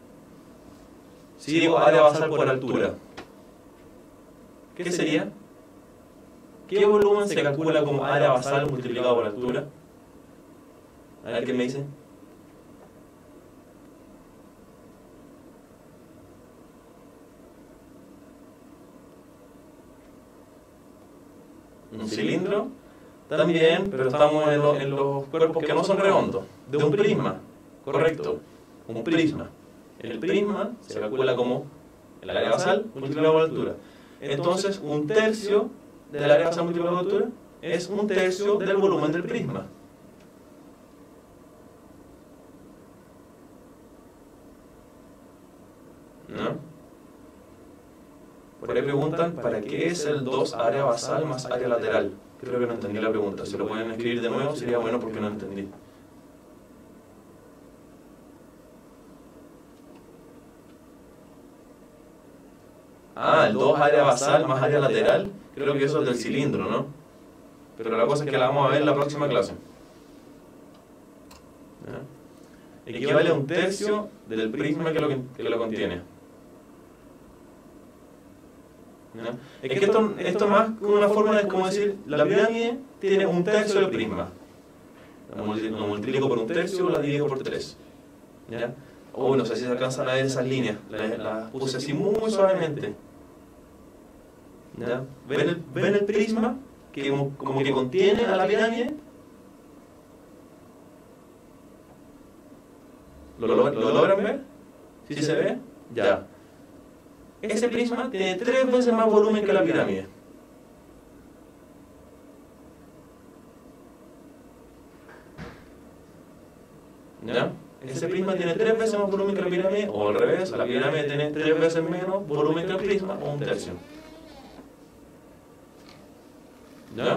Si digo área basal por altura, ¿qué sería? ¿Qué volumen se calcula como área basal multiplicado por altura? A ver qué me dicen. Un cilindro, también, pero estamos en, lo, en los cuerpos que no son redondos, de un prisma, correcto, un prisma. El prisma se calcula como el área basal multiplicado por la altura. Entonces, un tercio del área basal multiplicado por la altura es un tercio del volumen del prisma. ¿No? Por ahí preguntan, ¿para qué es el dos área basal más área lateral? Creo que no entendí la pregunta. Si lo pueden escribir de nuevo sería bueno porque no entendí. Ah, el dos área basal más área lateral. Creo que eso es del cilindro, ¿no? Pero la cosa es que la vamos a ver en la próxima clase. ¿Ya? Equivale a un tercio del prisma que lo, que lo contiene. ¿No? Es que esto, esto más como una forma de como decir, la pirámide tiene un tercio del prisma. Lo multiplico por un tercio, la divido por tres. ¿Ya? Oh, no sé si se alcanzan a ver esas líneas. Las, las puse así muy suavemente. ¿Ya? ¿Ven, el, ¿Ven el prisma que como, como que contiene a la pirámide? ¿Lo, lo, ¿Lo logran ver? ¿Sí se ve? Ya. Ese prisma tiene tres veces más volumen que la pirámide. ¿Ya? Ese prisma tiene tres veces más volumen que la pirámide, o al revés, la pirámide tiene tres veces menos volumen que el prisma, o un tercio. ¿Ya?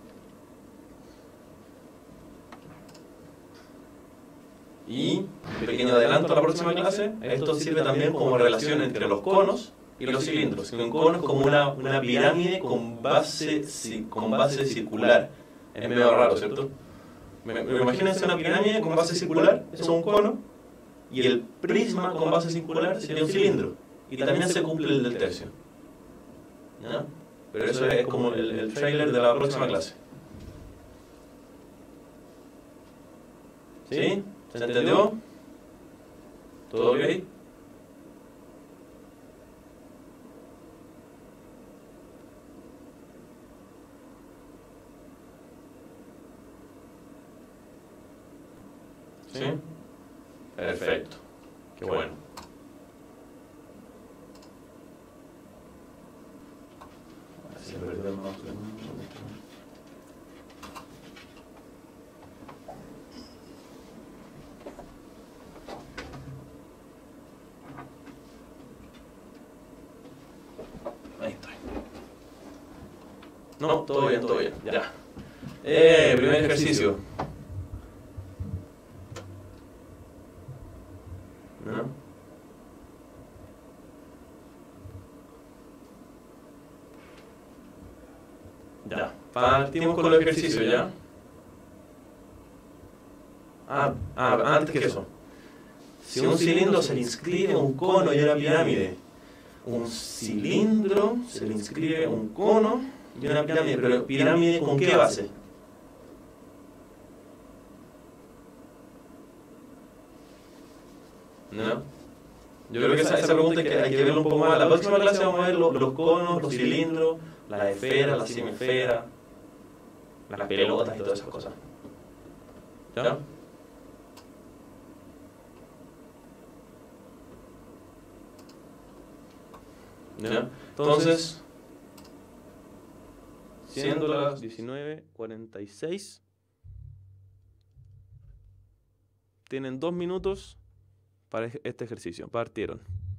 Y, un pequeño adelanto a la próxima clase, esto sirve también como relación entre los conos y los cilindros. Un cono es como una, una pirámide con base, con base circular. Es medio raro, ¿cierto? Imagínense una pirámide con base circular, eso es un cono, y el prisma con base circular sería un cilindro. Y también se cumple el del tercio. ¿Ya? Pero eso es como el, el trailer de la próxima clase. ¿Sí? ¿Se entendió? ¿Todo ok? ¿Sí? Perfecto. Qué bueno. Así se perdió el mouse. Ahí estoy. No, todo bien, todo bien. Ya. Eh, primer ejercicio. ¿No? Ya. Partimos con los ejercicios, ¿ya? Ah, ah, antes que eso. Si un cilindro se le inscribe un cono y una pirámide, un cilindro se le inscribe un cono y una pirámide, pero pirámide ¿con qué base? ¿No? Yo creo que esa, esa pregunta hay que, hay que verla un poco más. La próxima clase vamos a ver los, los conos, los cilindros, las esferas, las semiesferas, las pelotas y todas esas cosas. ¿Ya? ¿Ya? Entonces, Siendo las diecinueve cuarenta y seis, tienen dos minutos para este ejercicio. Partieron.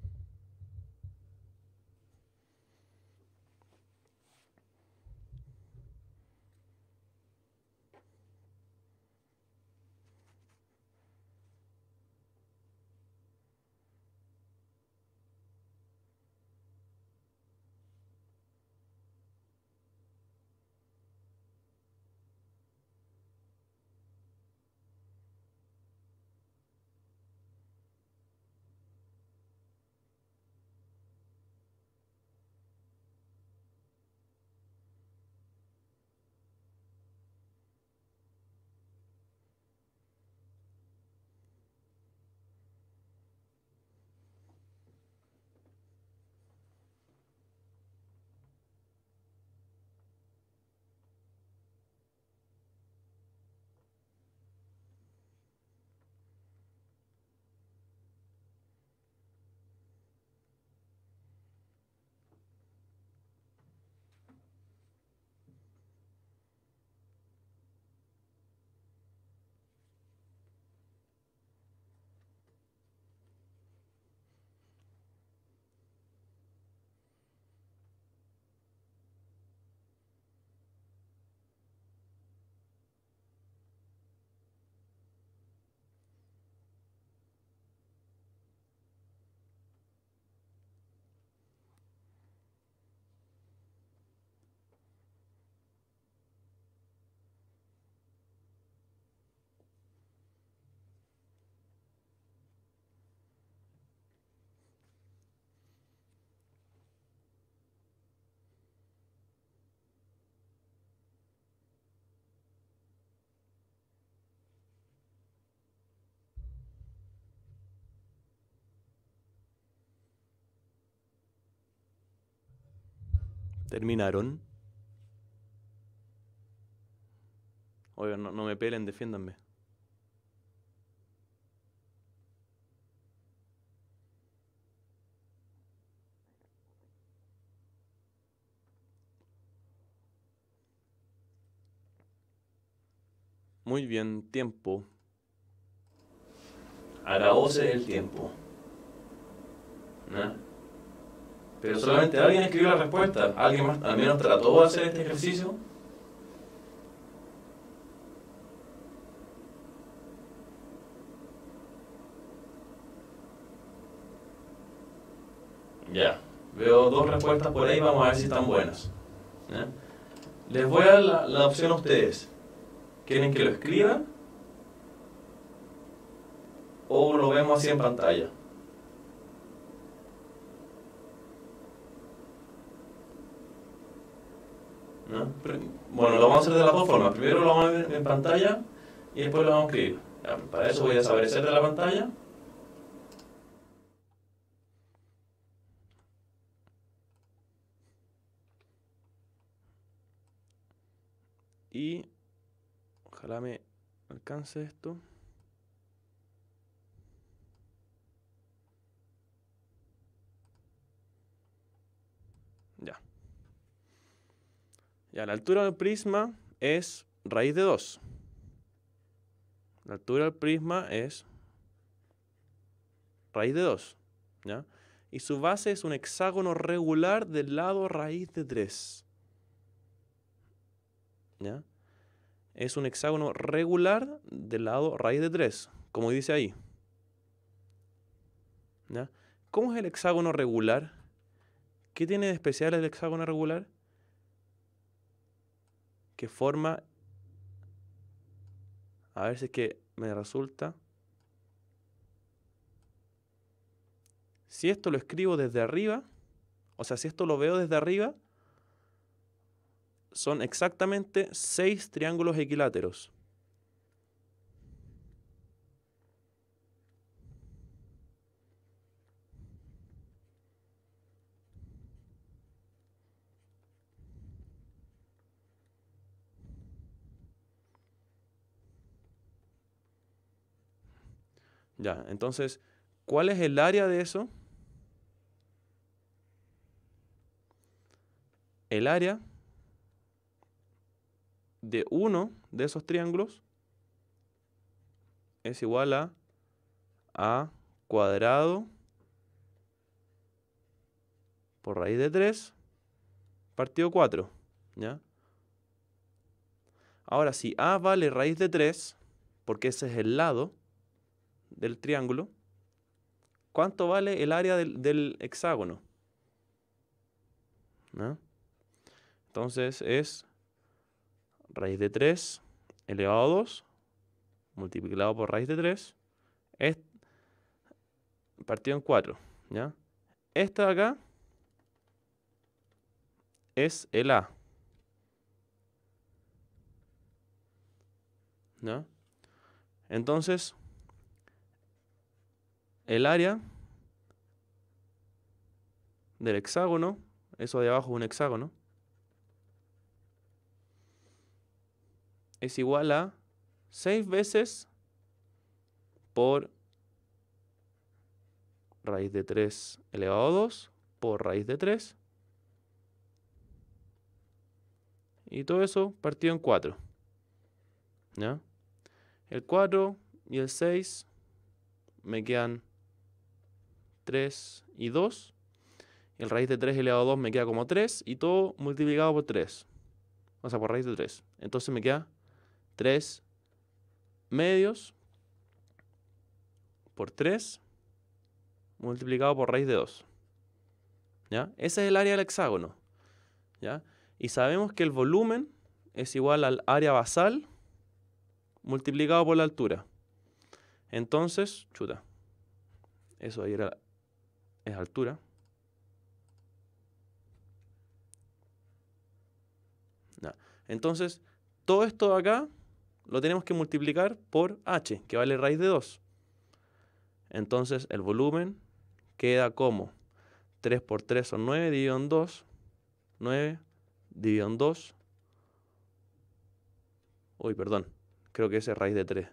Terminaron. Oigan, no, no me pelen, defiéndanme. Muy bien, tiempo. Acabóse el tiempo. ¿No? Pero solamente alguien escribió la respuesta. ¿Alguien más al menos trató de hacer este ejercicio? Ya, veo dos respuestas por ahí, vamos a ver si están buenas. ¿Ya? Les voy a dar la, la opción a ustedes. ¿Quieren que lo escriba? ¿O lo vemos así en pantalla? ¿No? Bueno, lo vamos a hacer de las dos formas. Primero lo vamos a ver en pantalla y después lo vamos a escribir. Ya, para eso voy a desaparecer de la pantalla. Y ojalá me alcance esto. Ya. Ya, la altura del prisma es raíz de dos. La altura del prisma es raíz de dos. ¿Ya? Y su base es un hexágono regular del lado raíz de tres. ¿Ya? Es un hexágono regular del lado raíz de tres, como dice ahí. ¿Ya? ¿Cómo es el hexágono regular? ¿Qué tiene de especial el hexágono regular? Que forma... A ver si es que me resulta... Si esto lo escribo desde arriba, o sea, si esto lo veo desde arriba, son exactamente seis triángulos equiláteros. Ya, entonces, ¿cuál es el área de eso? El área de uno de esos triángulos es igual a a cuadrado por raíz de tres partido cuatro, ¿ya? Ahora, si a vale raíz de tres, porque ese es el lado del triángulo, ¿cuánto vale el área del, del hexágono? ¿No? Entonces es raíz de tres elevado a dos multiplicado por raíz de tres es partido en cuatro, ¿ya? Esta de acá es el A, ¿ya? Entonces, el área del hexágono, eso de abajo es un hexágono, es igual a seis veces por raíz de tres elevado a dos por raíz de tres. Y todo eso partido en cuatro, ¿ya? El cuatro y el seis me quedan tres y dos. El raíz de tres elevado a dos me queda como tres. Y todo multiplicado por tres. O sea, por raíz de tres. Entonces me queda tres medios por tres multiplicado por raíz de dos. ¿Ya? Ese es el área del hexágono. ¿Ya? Y sabemos que el volumen es igual al área basal multiplicado por la altura. Entonces, chuta, eso ahí era, es altura. Ya. Entonces, todo esto de acá lo tenemos que multiplicar por h, que vale raíz de dos. Entonces, el volumen queda como tres por tres son nueve, dividido en dos. nueve dividido en dos. Uy, perdón. Creo que ese es raíz de tres.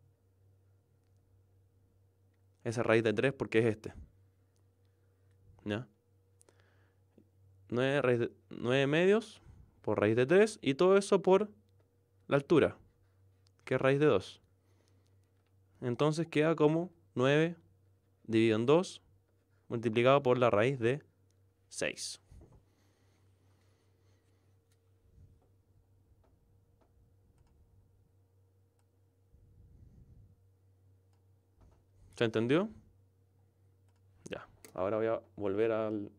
Esa es raíz de tres porque es este. ¿Ya? nueve, raíz de, nueve medios por raíz de tres. Y todo eso por la altura, que es raíz de dos. Entonces queda como nueve dividido en dos multiplicado por la raíz de seis. ¿Se entendió? Ya. Ahora voy a volver al...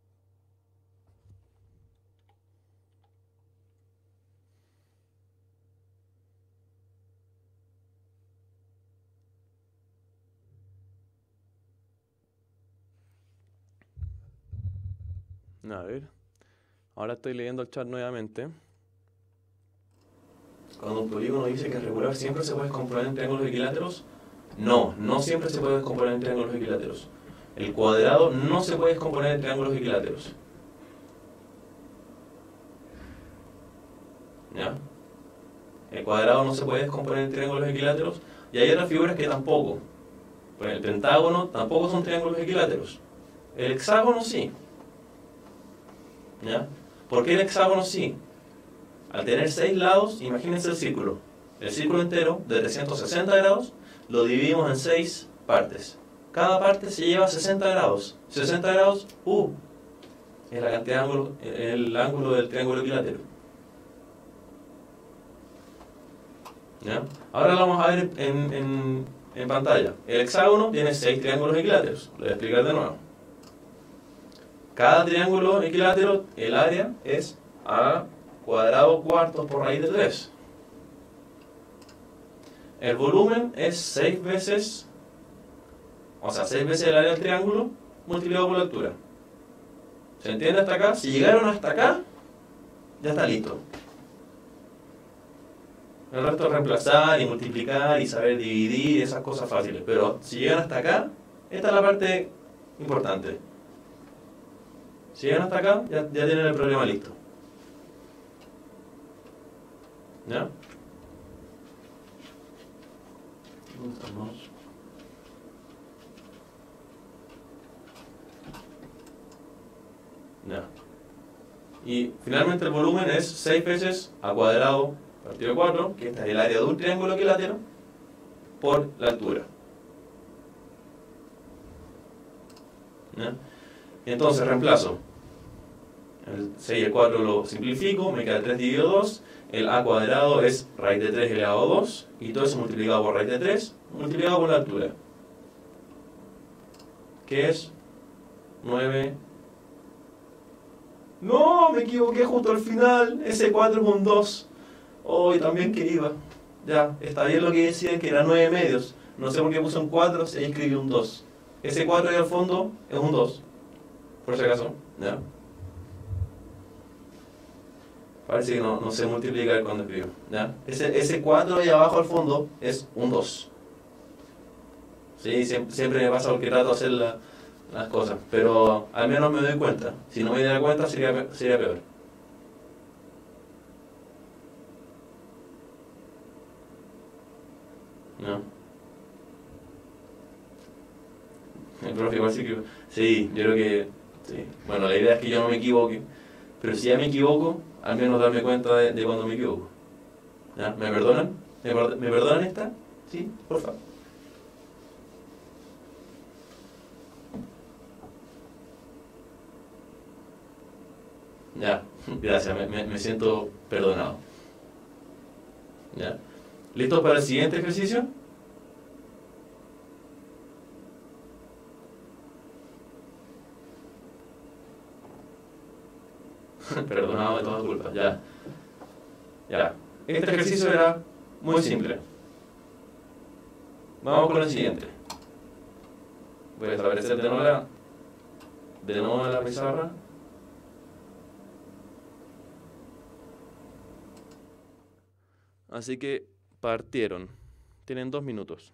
A ver. Ahora estoy leyendo el chat nuevamente. Cuando un polígono dice que es regular, ¿siempre se puede descomponer en triángulos equiláteros? No, no siempre se puede descomponer en triángulos equiláteros. El cuadrado no se puede descomponer en triángulos equiláteros. ¿Ya? El cuadrado no se puede descomponer en triángulos equiláteros. Y hay otras figuras que tampoco. Pues el pentágono tampoco son triángulos equiláteros. El hexágono sí. ¿Ya? ¿Por qué el hexágono sí? Al tener seis lados, imagínense el círculo. El círculo entero de trescientos sesenta grados lo dividimos en seis partes. Cada parte se lleva sesenta grados. sesenta grados, uh, es la cantidad de ángulo, el ángulo del triángulo equilátero. ¿Ya? Ahora lo vamos a ver en, en, en pantalla. El hexágono tiene seis triángulos equiláteros. Lo voy a explicar de nuevo. Cada triángulo equilátero, el área es a cuadrado cuartos por raíz de tres. El volumen es seis veces, o sea, seis veces el área del triángulo multiplicado por la altura. ¿Se entiende hasta acá? Si llegaron hasta acá, ya está listo. El resto es reemplazar y multiplicar y saber dividir, esas cosas fáciles. Pero si llegan hasta acá, esta es la parte importante. Si llegan hasta acá, ya, ya tienen el problema listo. ¿Ya? ¿Dónde estamos? Ya. Y finalmente el volumen es seis veces a cuadrado partido de cuatro, que esta es el área de un triángulo equilátero, por la altura. ¿Ya? Y entonces reemplazo. El seis y el cuatro lo simplifico, me queda tres dividido dos. El a cuadrado es raíz de tres elevado a dos. Y todo eso multiplicado por raíz de tres, multiplicado por la altura. Que es nueve. No, me equivoqué justo al final. Ese cuatro es un dos. Oh, y también que iba. Ya, está bien lo que decían que era nueve medios. No sé por qué puse un cuatro si ahí escribí un dos. Ese cuatro ahí al fondo es un dos. Por si acaso. ¿Ya? Parece que no, no sé multiplicar cuando escribo. ¿Ya? Ese, ese cuatro ahí abajo al fondo es un dos. Sí, siempre, siempre me pasa porque trato de hacer la, las cosas. Pero al menos me doy cuenta. Si no me diera cuenta sería, sería peor. ¿No? El profe igual sí que... Sí, yo creo que... Sí. Bueno, la idea es que yo no me equivoque. Pero si ya me equivoco, al menos darme cuenta de, de cuando me equivoco. ¿Ya? ¿Me perdonan? ¿Me, ¿Me perdonan esta? ¿Sí? Por favor. Ya, gracias, me, me, me siento perdonado. ¿Ya? ¿Listos para el siguiente ejercicio? Perdonado de todas culpas, ya. Ya. Este ejercicio era muy simple. Vamos con el siguiente. Voy a establecer de nuevo la, de nuevo la pizarra. Así que partieron. Tienen dos minutos.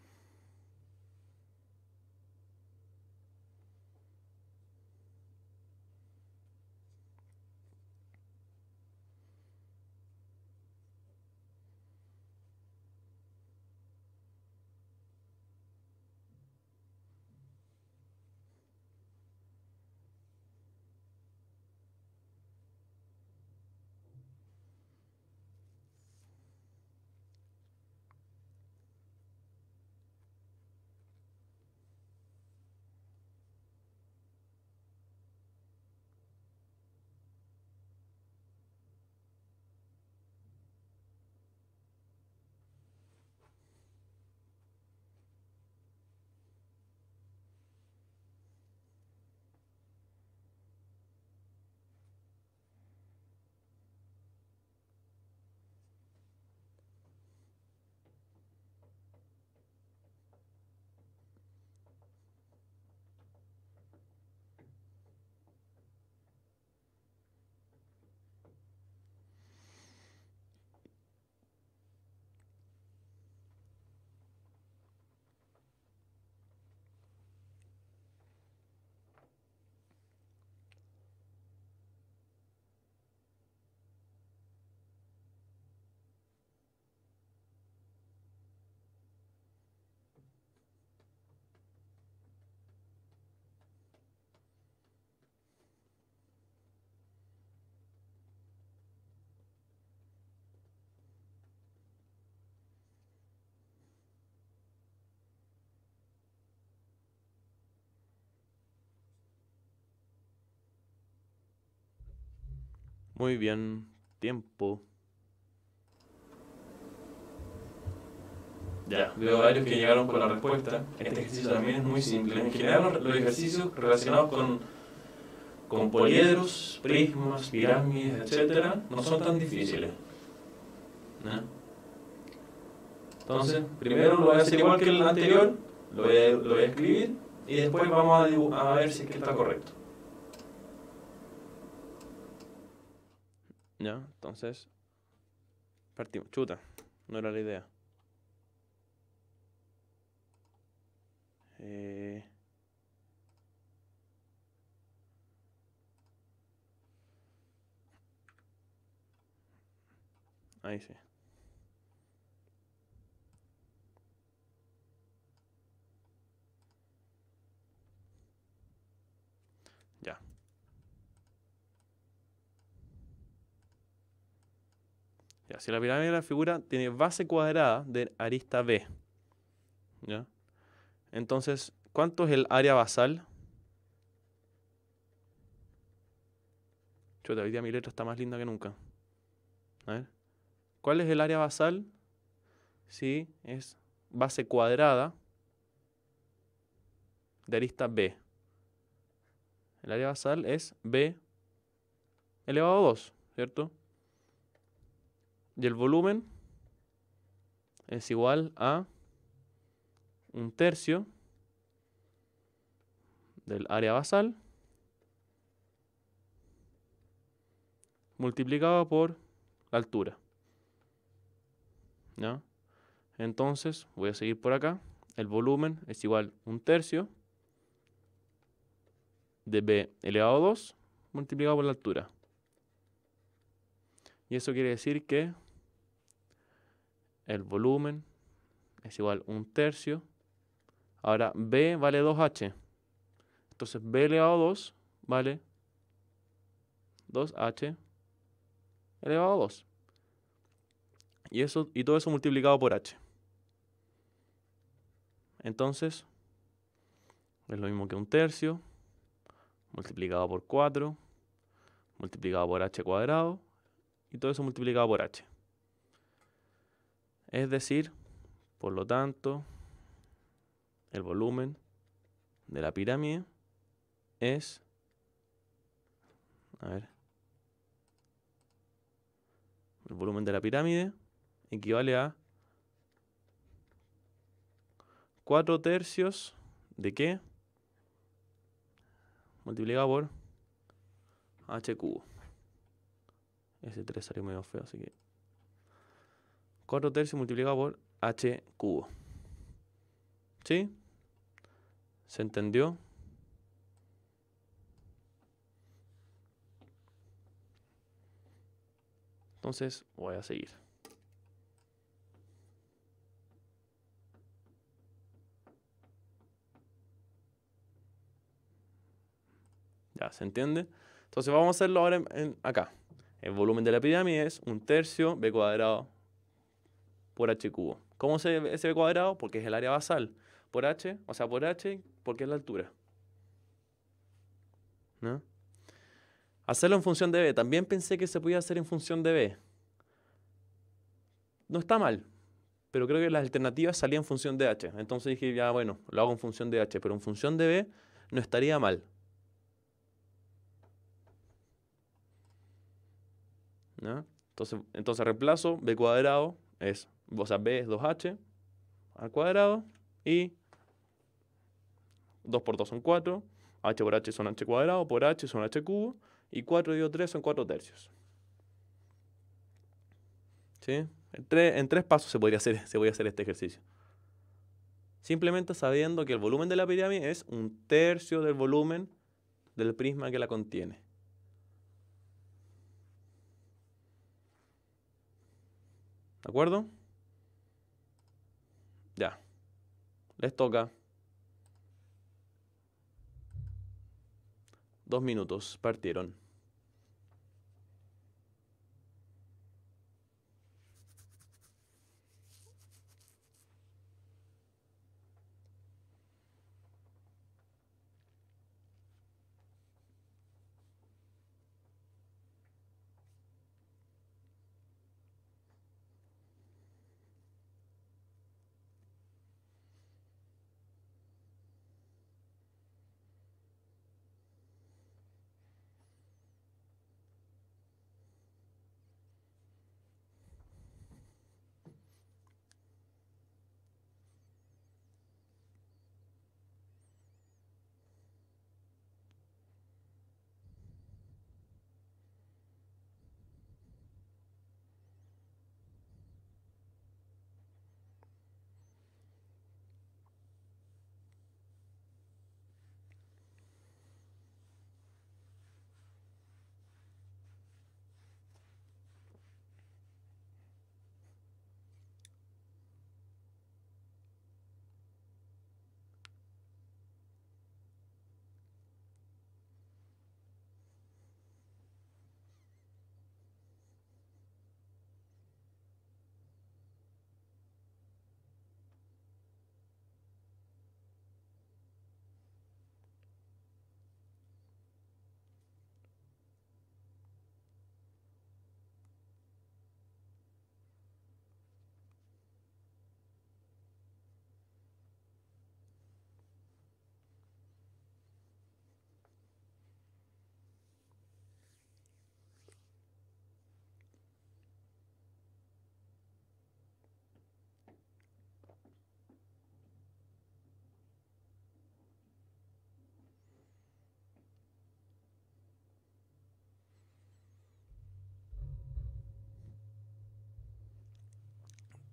Muy bien, tiempo. Ya, veo varios que llegaron con la respuesta. Este ejercicio también es muy simple. En general, los, los ejercicios relacionados con, con poliedros, prismas, pirámides, etcétera, no son tan difíciles. ¿No? Entonces, primero lo voy a hacer igual que el anterior, lo voy a, lo voy a escribir y después vamos a, dibu- a ver si es que está correcto. Ya, entonces partimos. Chuta, no era la idea. Eh... Ahí sí. Ya. Ya, si la pirámide de la figura tiene base cuadrada de arista B, ¿ya? Entonces, ¿cuánto es el área basal? Chuta, hoy día mi letra está más linda que nunca. A ver. ¿Cuál es el área basal? Sí, es base cuadrada de arista B. El área basal es B elevado a dos, ¿cierto? Y el volumen es igual a un tercio del área basal multiplicado por la altura, ¿no? Entonces, voy a seguir por acá. El volumen es igual a un tercio de B elevado a dos multiplicado por la altura. Y eso quiere decir que el volumen es igual a un tercio. Ahora, B vale dos H. Entonces, B elevado a dos vale dos H elevado a dos. Y, eso, y todo eso multiplicado por H. Entonces, es lo mismo que un tercio multiplicado por cuatro multiplicado por H cuadrado y todo eso multiplicado por H. Es decir, por lo tanto, el volumen de la pirámide es, a ver, el volumen de la pirámide equivale a cuatro tercios de qué multiplicado por H cubo. Ese tres salió medio feo, así que cuatro tercios multiplicado por H cubo. ¿Sí? ¿Se entendió? Entonces voy a seguir. Ya, ¿se entiende? Entonces vamos a hacerlo ahora en, en acá. El volumen de la pirámide es un tercio B cuadrado por H cubo. ¿Cómo se ve ese B cuadrado? Porque es el área basal. Por H, o sea, por H, porque es la altura. ¿No? Hacerlo en función de B. También pensé que se podía hacer en función de B. No está mal, pero creo que las alternativas salían en función de H. Entonces dije, ya bueno, lo hago en función de H, pero en función de B no estaría mal. ¿No? Entonces, entonces reemplazo B cuadrado es, o sea, B es dos H al cuadrado y dos por dos son cuatro, H por H son H cuadrado, por H son H cubo y cuatro dividido tres son cuatro tercios. ¿Sí? En, tres, en tres pasos se podría hacer, se podría hacer este ejercicio. Simplemente sabiendo que el volumen de la pirámide es un tercio del volumen del prisma que la contiene. ¿De acuerdo? Ya. Les toca. Dos minutos. Partieron.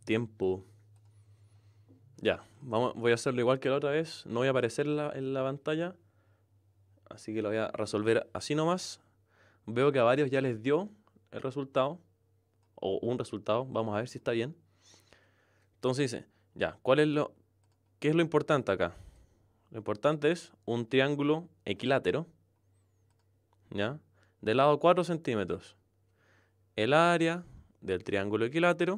Tiempo. Ya, vamos, voy a hacerlo igual que la otra vez. No voy a aparecer en la, en la pantalla. Así que lo voy a resolver así nomás. Veo que a varios ya les dio el resultado. O un resultado. Vamos a ver si está bien. Entonces dice, ya, ¿cuál es lo, ¿qué es lo importante acá? Lo importante es un triángulo equilátero, ¿ya? De lado cuatro centímetros. El área del triángulo equilátero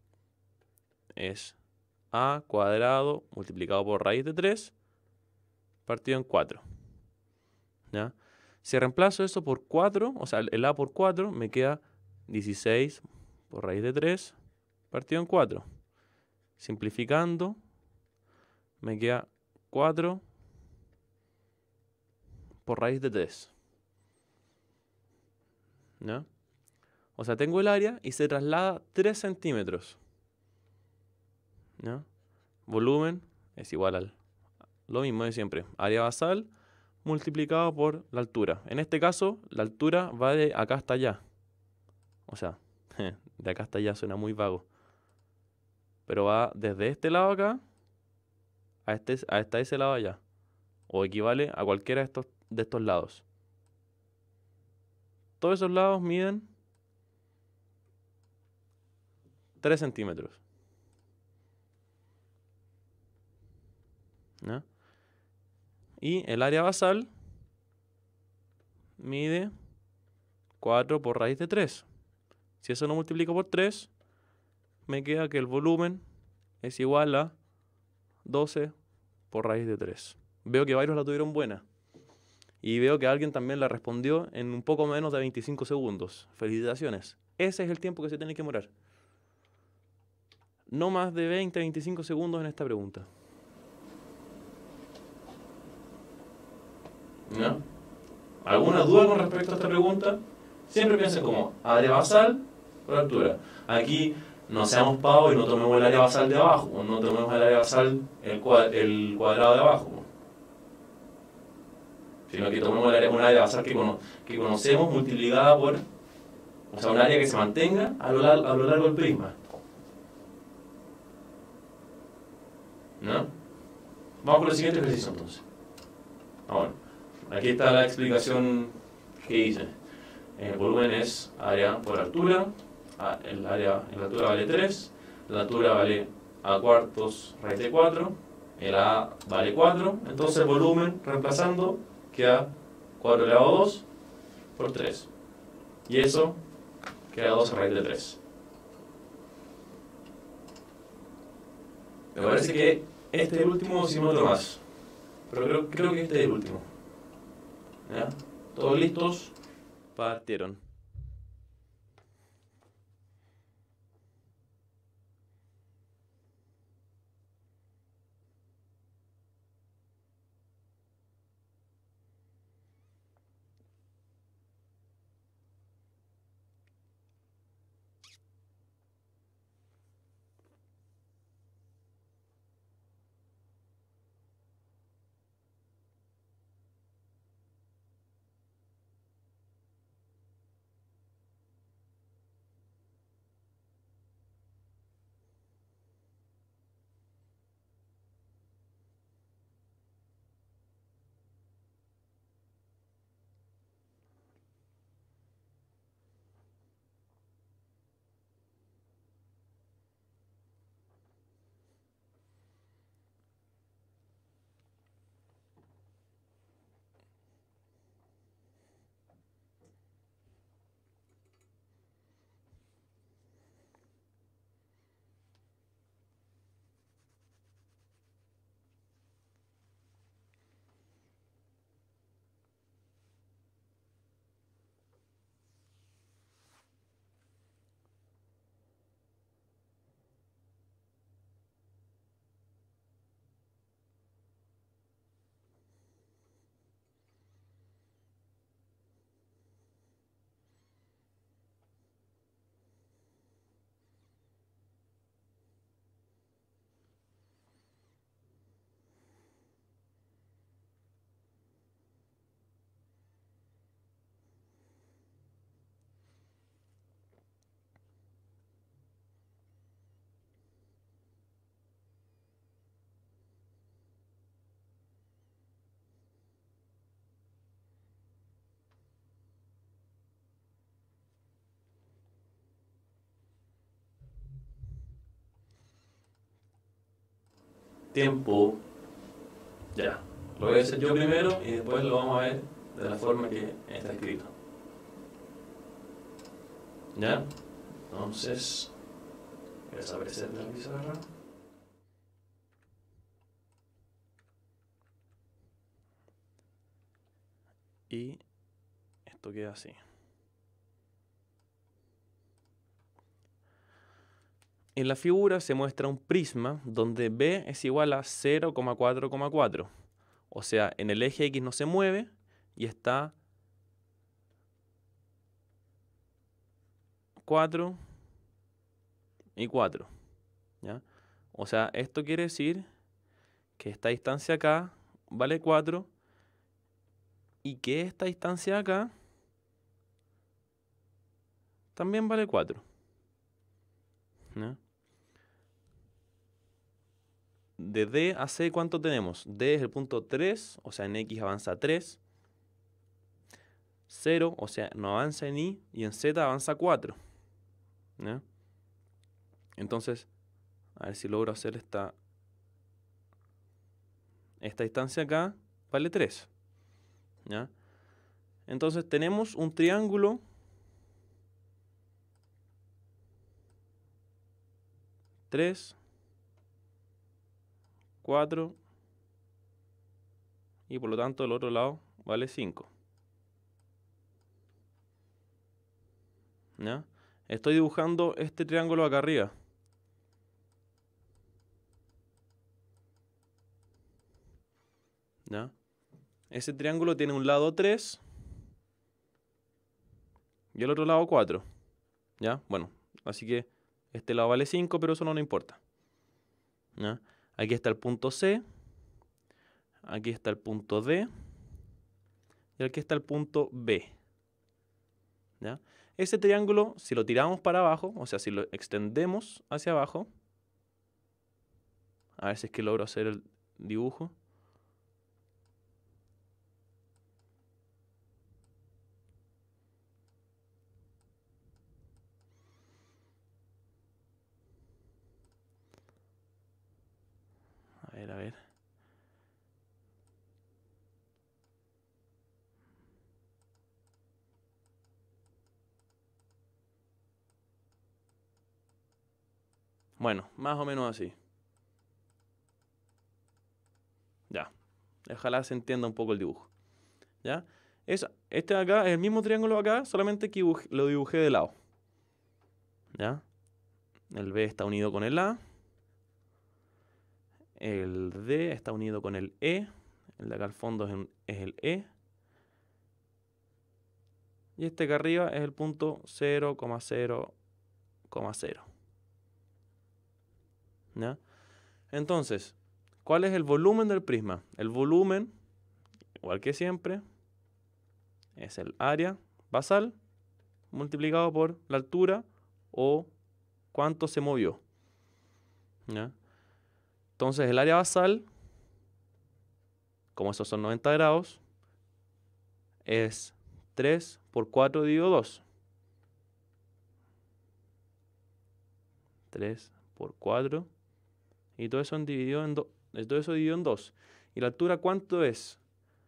es a cuadrado multiplicado por raíz de tres partido en cuatro, ¿ya? Si reemplazo eso por cuatro, o sea, el a por cuatro, me queda dieciséis por raíz de tres partido en cuatro. Simplificando, me queda cuatro por raíz de tres, ¿ya? O sea, tengo el área y se traslada tres centímetros, ¿ya? Volumen es igual al lo mismo de siempre. Área basal multiplicado por la altura. En este caso, la altura va de acá hasta allá. O sea, de acá hasta allá suena muy vago. Pero va desde este lado acá a este, hasta ese lado allá. O equivale a cualquiera de estos, de estos lados. Todos esos lados miden tres centímetros. ¿Ya? Y el área basal mide cuatro por raíz de tres. Si eso lo multiplico por tres, me queda que el volumen es igual a doce por raíz de tres. Veo que varios la tuvieron buena. Y veo que alguien también la respondió en un poco menos de veinticinco segundos. Felicitaciones. Ese es el tiempo que se tiene que demorar. No más de veinte a veinticinco segundos en esta pregunta. ¿No? ¿Alguna duda con respecto a esta pregunta? Siempre piensen como área basal por altura. Aquí no seamos pavos y no tomemos el área basal de abajo, o no tomemos el área basal, el, cuad el cuadrado de abajo, sino que tomemos el área, un área basal que, cono que conocemos multiplicada por, o sea, un área que se mantenga a lo, a lo largo del prisma. ¿No? Vamos con el siguiente ejercicio entonces. Ahora, aquí está la explicación que hice. El volumen es área por altura. El área en la altura vale tres. La altura vale a cuartos raíz de cuatro. El a vale cuatro. Entonces el volumen, reemplazando, queda cuatro elevado a dos por tres. Y eso queda dos raíz de tres. Me parece que este es el último, si no otro más. Pero creo, creo que este es el último. ¿Ya? ¿Todos listos? Partieron. Tiempo. Ya. Lo voy a hacer yo primero y después lo vamos a ver de la forma que está escrito. ¿Ya? Entonces, voy a desaparecer de la pizarra. Y esto queda así. En la figura se muestra un prisma donde B es igual a cero coma cuatro coma cuatro. O sea, en el eje X no se mueve y está cuatro y cuatro. ¿Ya? O sea, esto quiere decir que esta distancia acá vale cuatro y que esta distancia acá también vale cuatro. ¿Ya? De D a C, ¿cuánto tenemos? D es el punto tres, o sea, en X avanza tres. cero, o sea, no avanza en Y, y en Z avanza cuatro. ¿Ya? Entonces, a ver si logro hacer esta, esta distancia acá, vale tres. ¿Ya? Entonces tenemos un triángulo tres, cuatro, y por lo tanto el otro lado vale cinco. ¿Ya? Estoy dibujando este triángulo acá arriba. ¿Ya? Ese triángulo tiene un lado tres y el otro lado cuatro. ¿Ya? Bueno, así que este lado vale cinco, pero eso no nos importa. ¿Ya? Aquí está el punto C, aquí está el punto D y aquí está el punto B. ¿Ya? Ese triángulo, si lo tiramos para abajo, o sea, si lo extendemos hacia abajo, a ver si es que logro hacer el dibujo. A ver, a ver. Bueno, más o menos así. Ya. Ojalá se entienda un poco el dibujo. ¿Ya? Es, este de acá es el mismo triángulo acá, solamente que dibujé, lo dibujé de lado. ¿Ya? El B está unido con el A. El D está unido con el E. El de acá al fondo es, un, es el E. Y este acá arriba es el punto cero coma cero coma cero. ¿Ya? Entonces, ¿cuál es el volumen del prisma? El volumen, igual que siempre, es el área basal multiplicado por la altura o cuánto se movió. ¿Ya? Entonces, el área basal, como esos son noventa grados, es tres por cuatro dividido dos. tres por cuatro. Y todo eso dividido en, do, todo eso dividido en dos. ¿Y la altura cuánto es?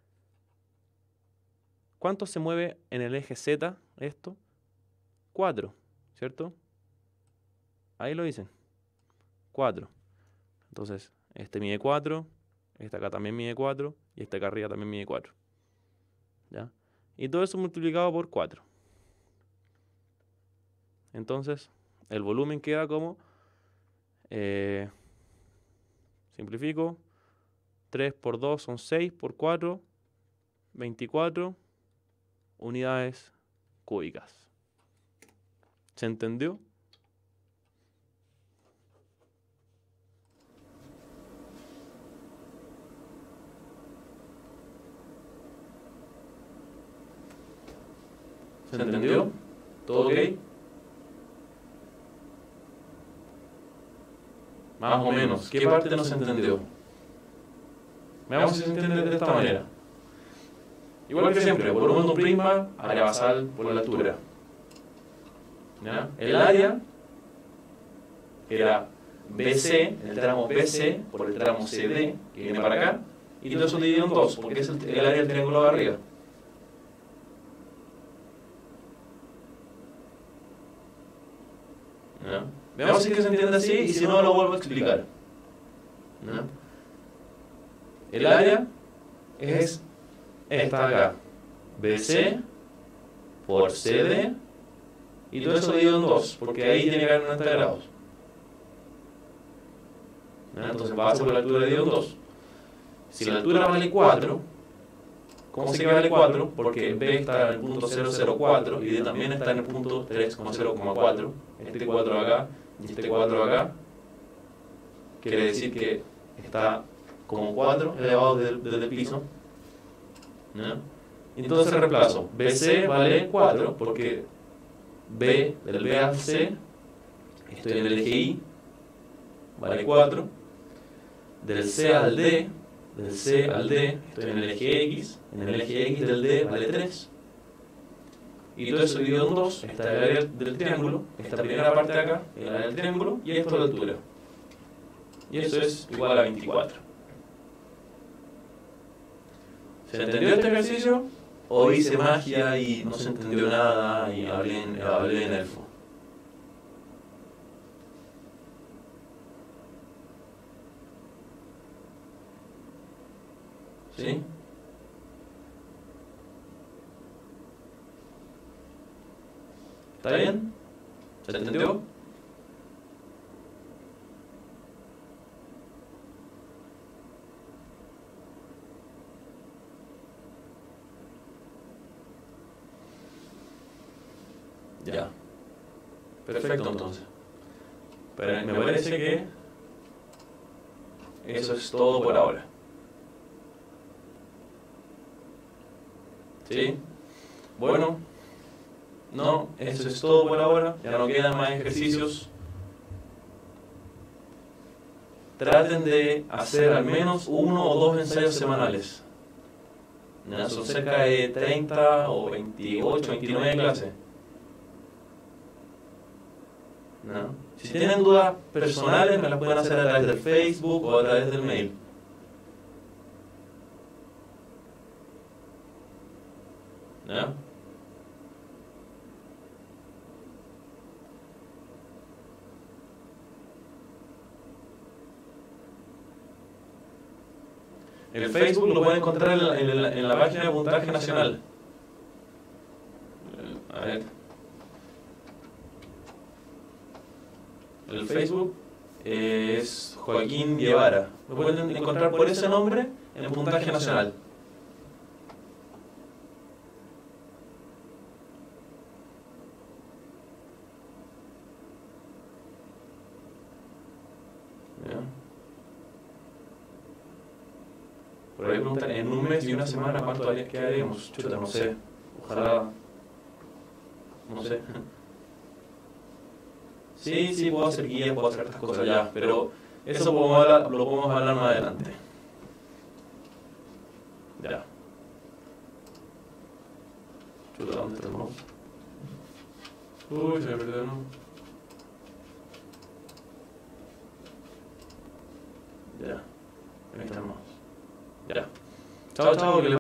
¿Cuánto se mueve en el eje Z esto? cuatro, ¿cierto? Ahí lo dicen. cuatro. Entonces, este mide cuatro, este acá también mide cuatro, y este acá arriba también mide cuatro. ¿Ya? Y todo eso multiplicado por cuatro. Entonces, el volumen queda como... Eh, simplifico. tres por dos son seis por cuatro, veinticuatro unidades cúbicas. ¿Se entendió? ¿Se entendió? ¿Todo ok? Más o menos. ¿Qué parte no se entendió? Veamos si se entiende de esta manera. Igual que siempre, volumen de un prisma, área basal por la altura. ¿Ya? El área era B C, el tramo B C, por el tramo C D, que viene para acá, y todo eso dividido en dos, porque es el, el área del triángulo de arriba. ¿No? Veamos si es que se entiende así, y si no lo vuelvo a explicar. ¿No? El área es esta acá, B C por C D, y todo eso dividido en dos, porque ahí tiene que haber noventa grados. ¿No? Entonces base por la altura dividido en dos. Si la altura vale cuatro, ¿cómo sé que vale cuatro? Porque B está en el punto cero cero cuatro y D también está en el punto tres cero cuatro. Este cuatro acá y este cuatro acá. Quiere decir que está como cuatro elevado desde, desde el piso. ¿No? Entonces reemplazo. B C vale cuatro porque B, del B al C, estoy en el eje Y, vale cuatro. Del C al D, del C al D, estoy en el eje X, en el eje X del D vale tres. Y todo eso dividido en dos, esta es el área del triángulo, esta primera parte de acá, el área del triángulo, y esto es la altura. Y eso es igual a veinticuatro. ¿Se entendió este ejercicio? O hice magia y no se entendió nada y hablé en, hablé en elfo? ¿Sí? ¿Está bien? ¿Se entendió? Ya. Perfecto, entonces. Pero me parece que eso es todo por ahora. ¿Sí? Bueno, no, eso es todo por ahora. Ya no quedan más ejercicios. Traten de hacer al menos uno o dos ensayos semanales. Ya son cerca de treinta o veintiocho, veintinueve clases. ¿No? Si tienen dudas personales, me las pueden hacer a través del Facebook o a través del mail. ¿No? El Facebook lo pueden encontrar en la, en la, en la página de Puntaje Nacional. A ver. El Facebook es Joaquín Guevara. Lo pueden encontrar por ese nombre en Puntaje Nacional. ¿Ya? Por ahí preguntan, en un mes y una semana, ¿cuánto quedaríamos? Chuta, no sé. Ojalá. No sé. Sí, sí, puedo hacer guías, puedo hacer estas cosas ya, pero eso podemos hablar, lo podemos hablar más adelante. Ya. Chuta, ¿dónde está el mouse? Uy, se me perdió, ¿no? Ya. Ahí está el mouse. Ya. Chao, chao, que le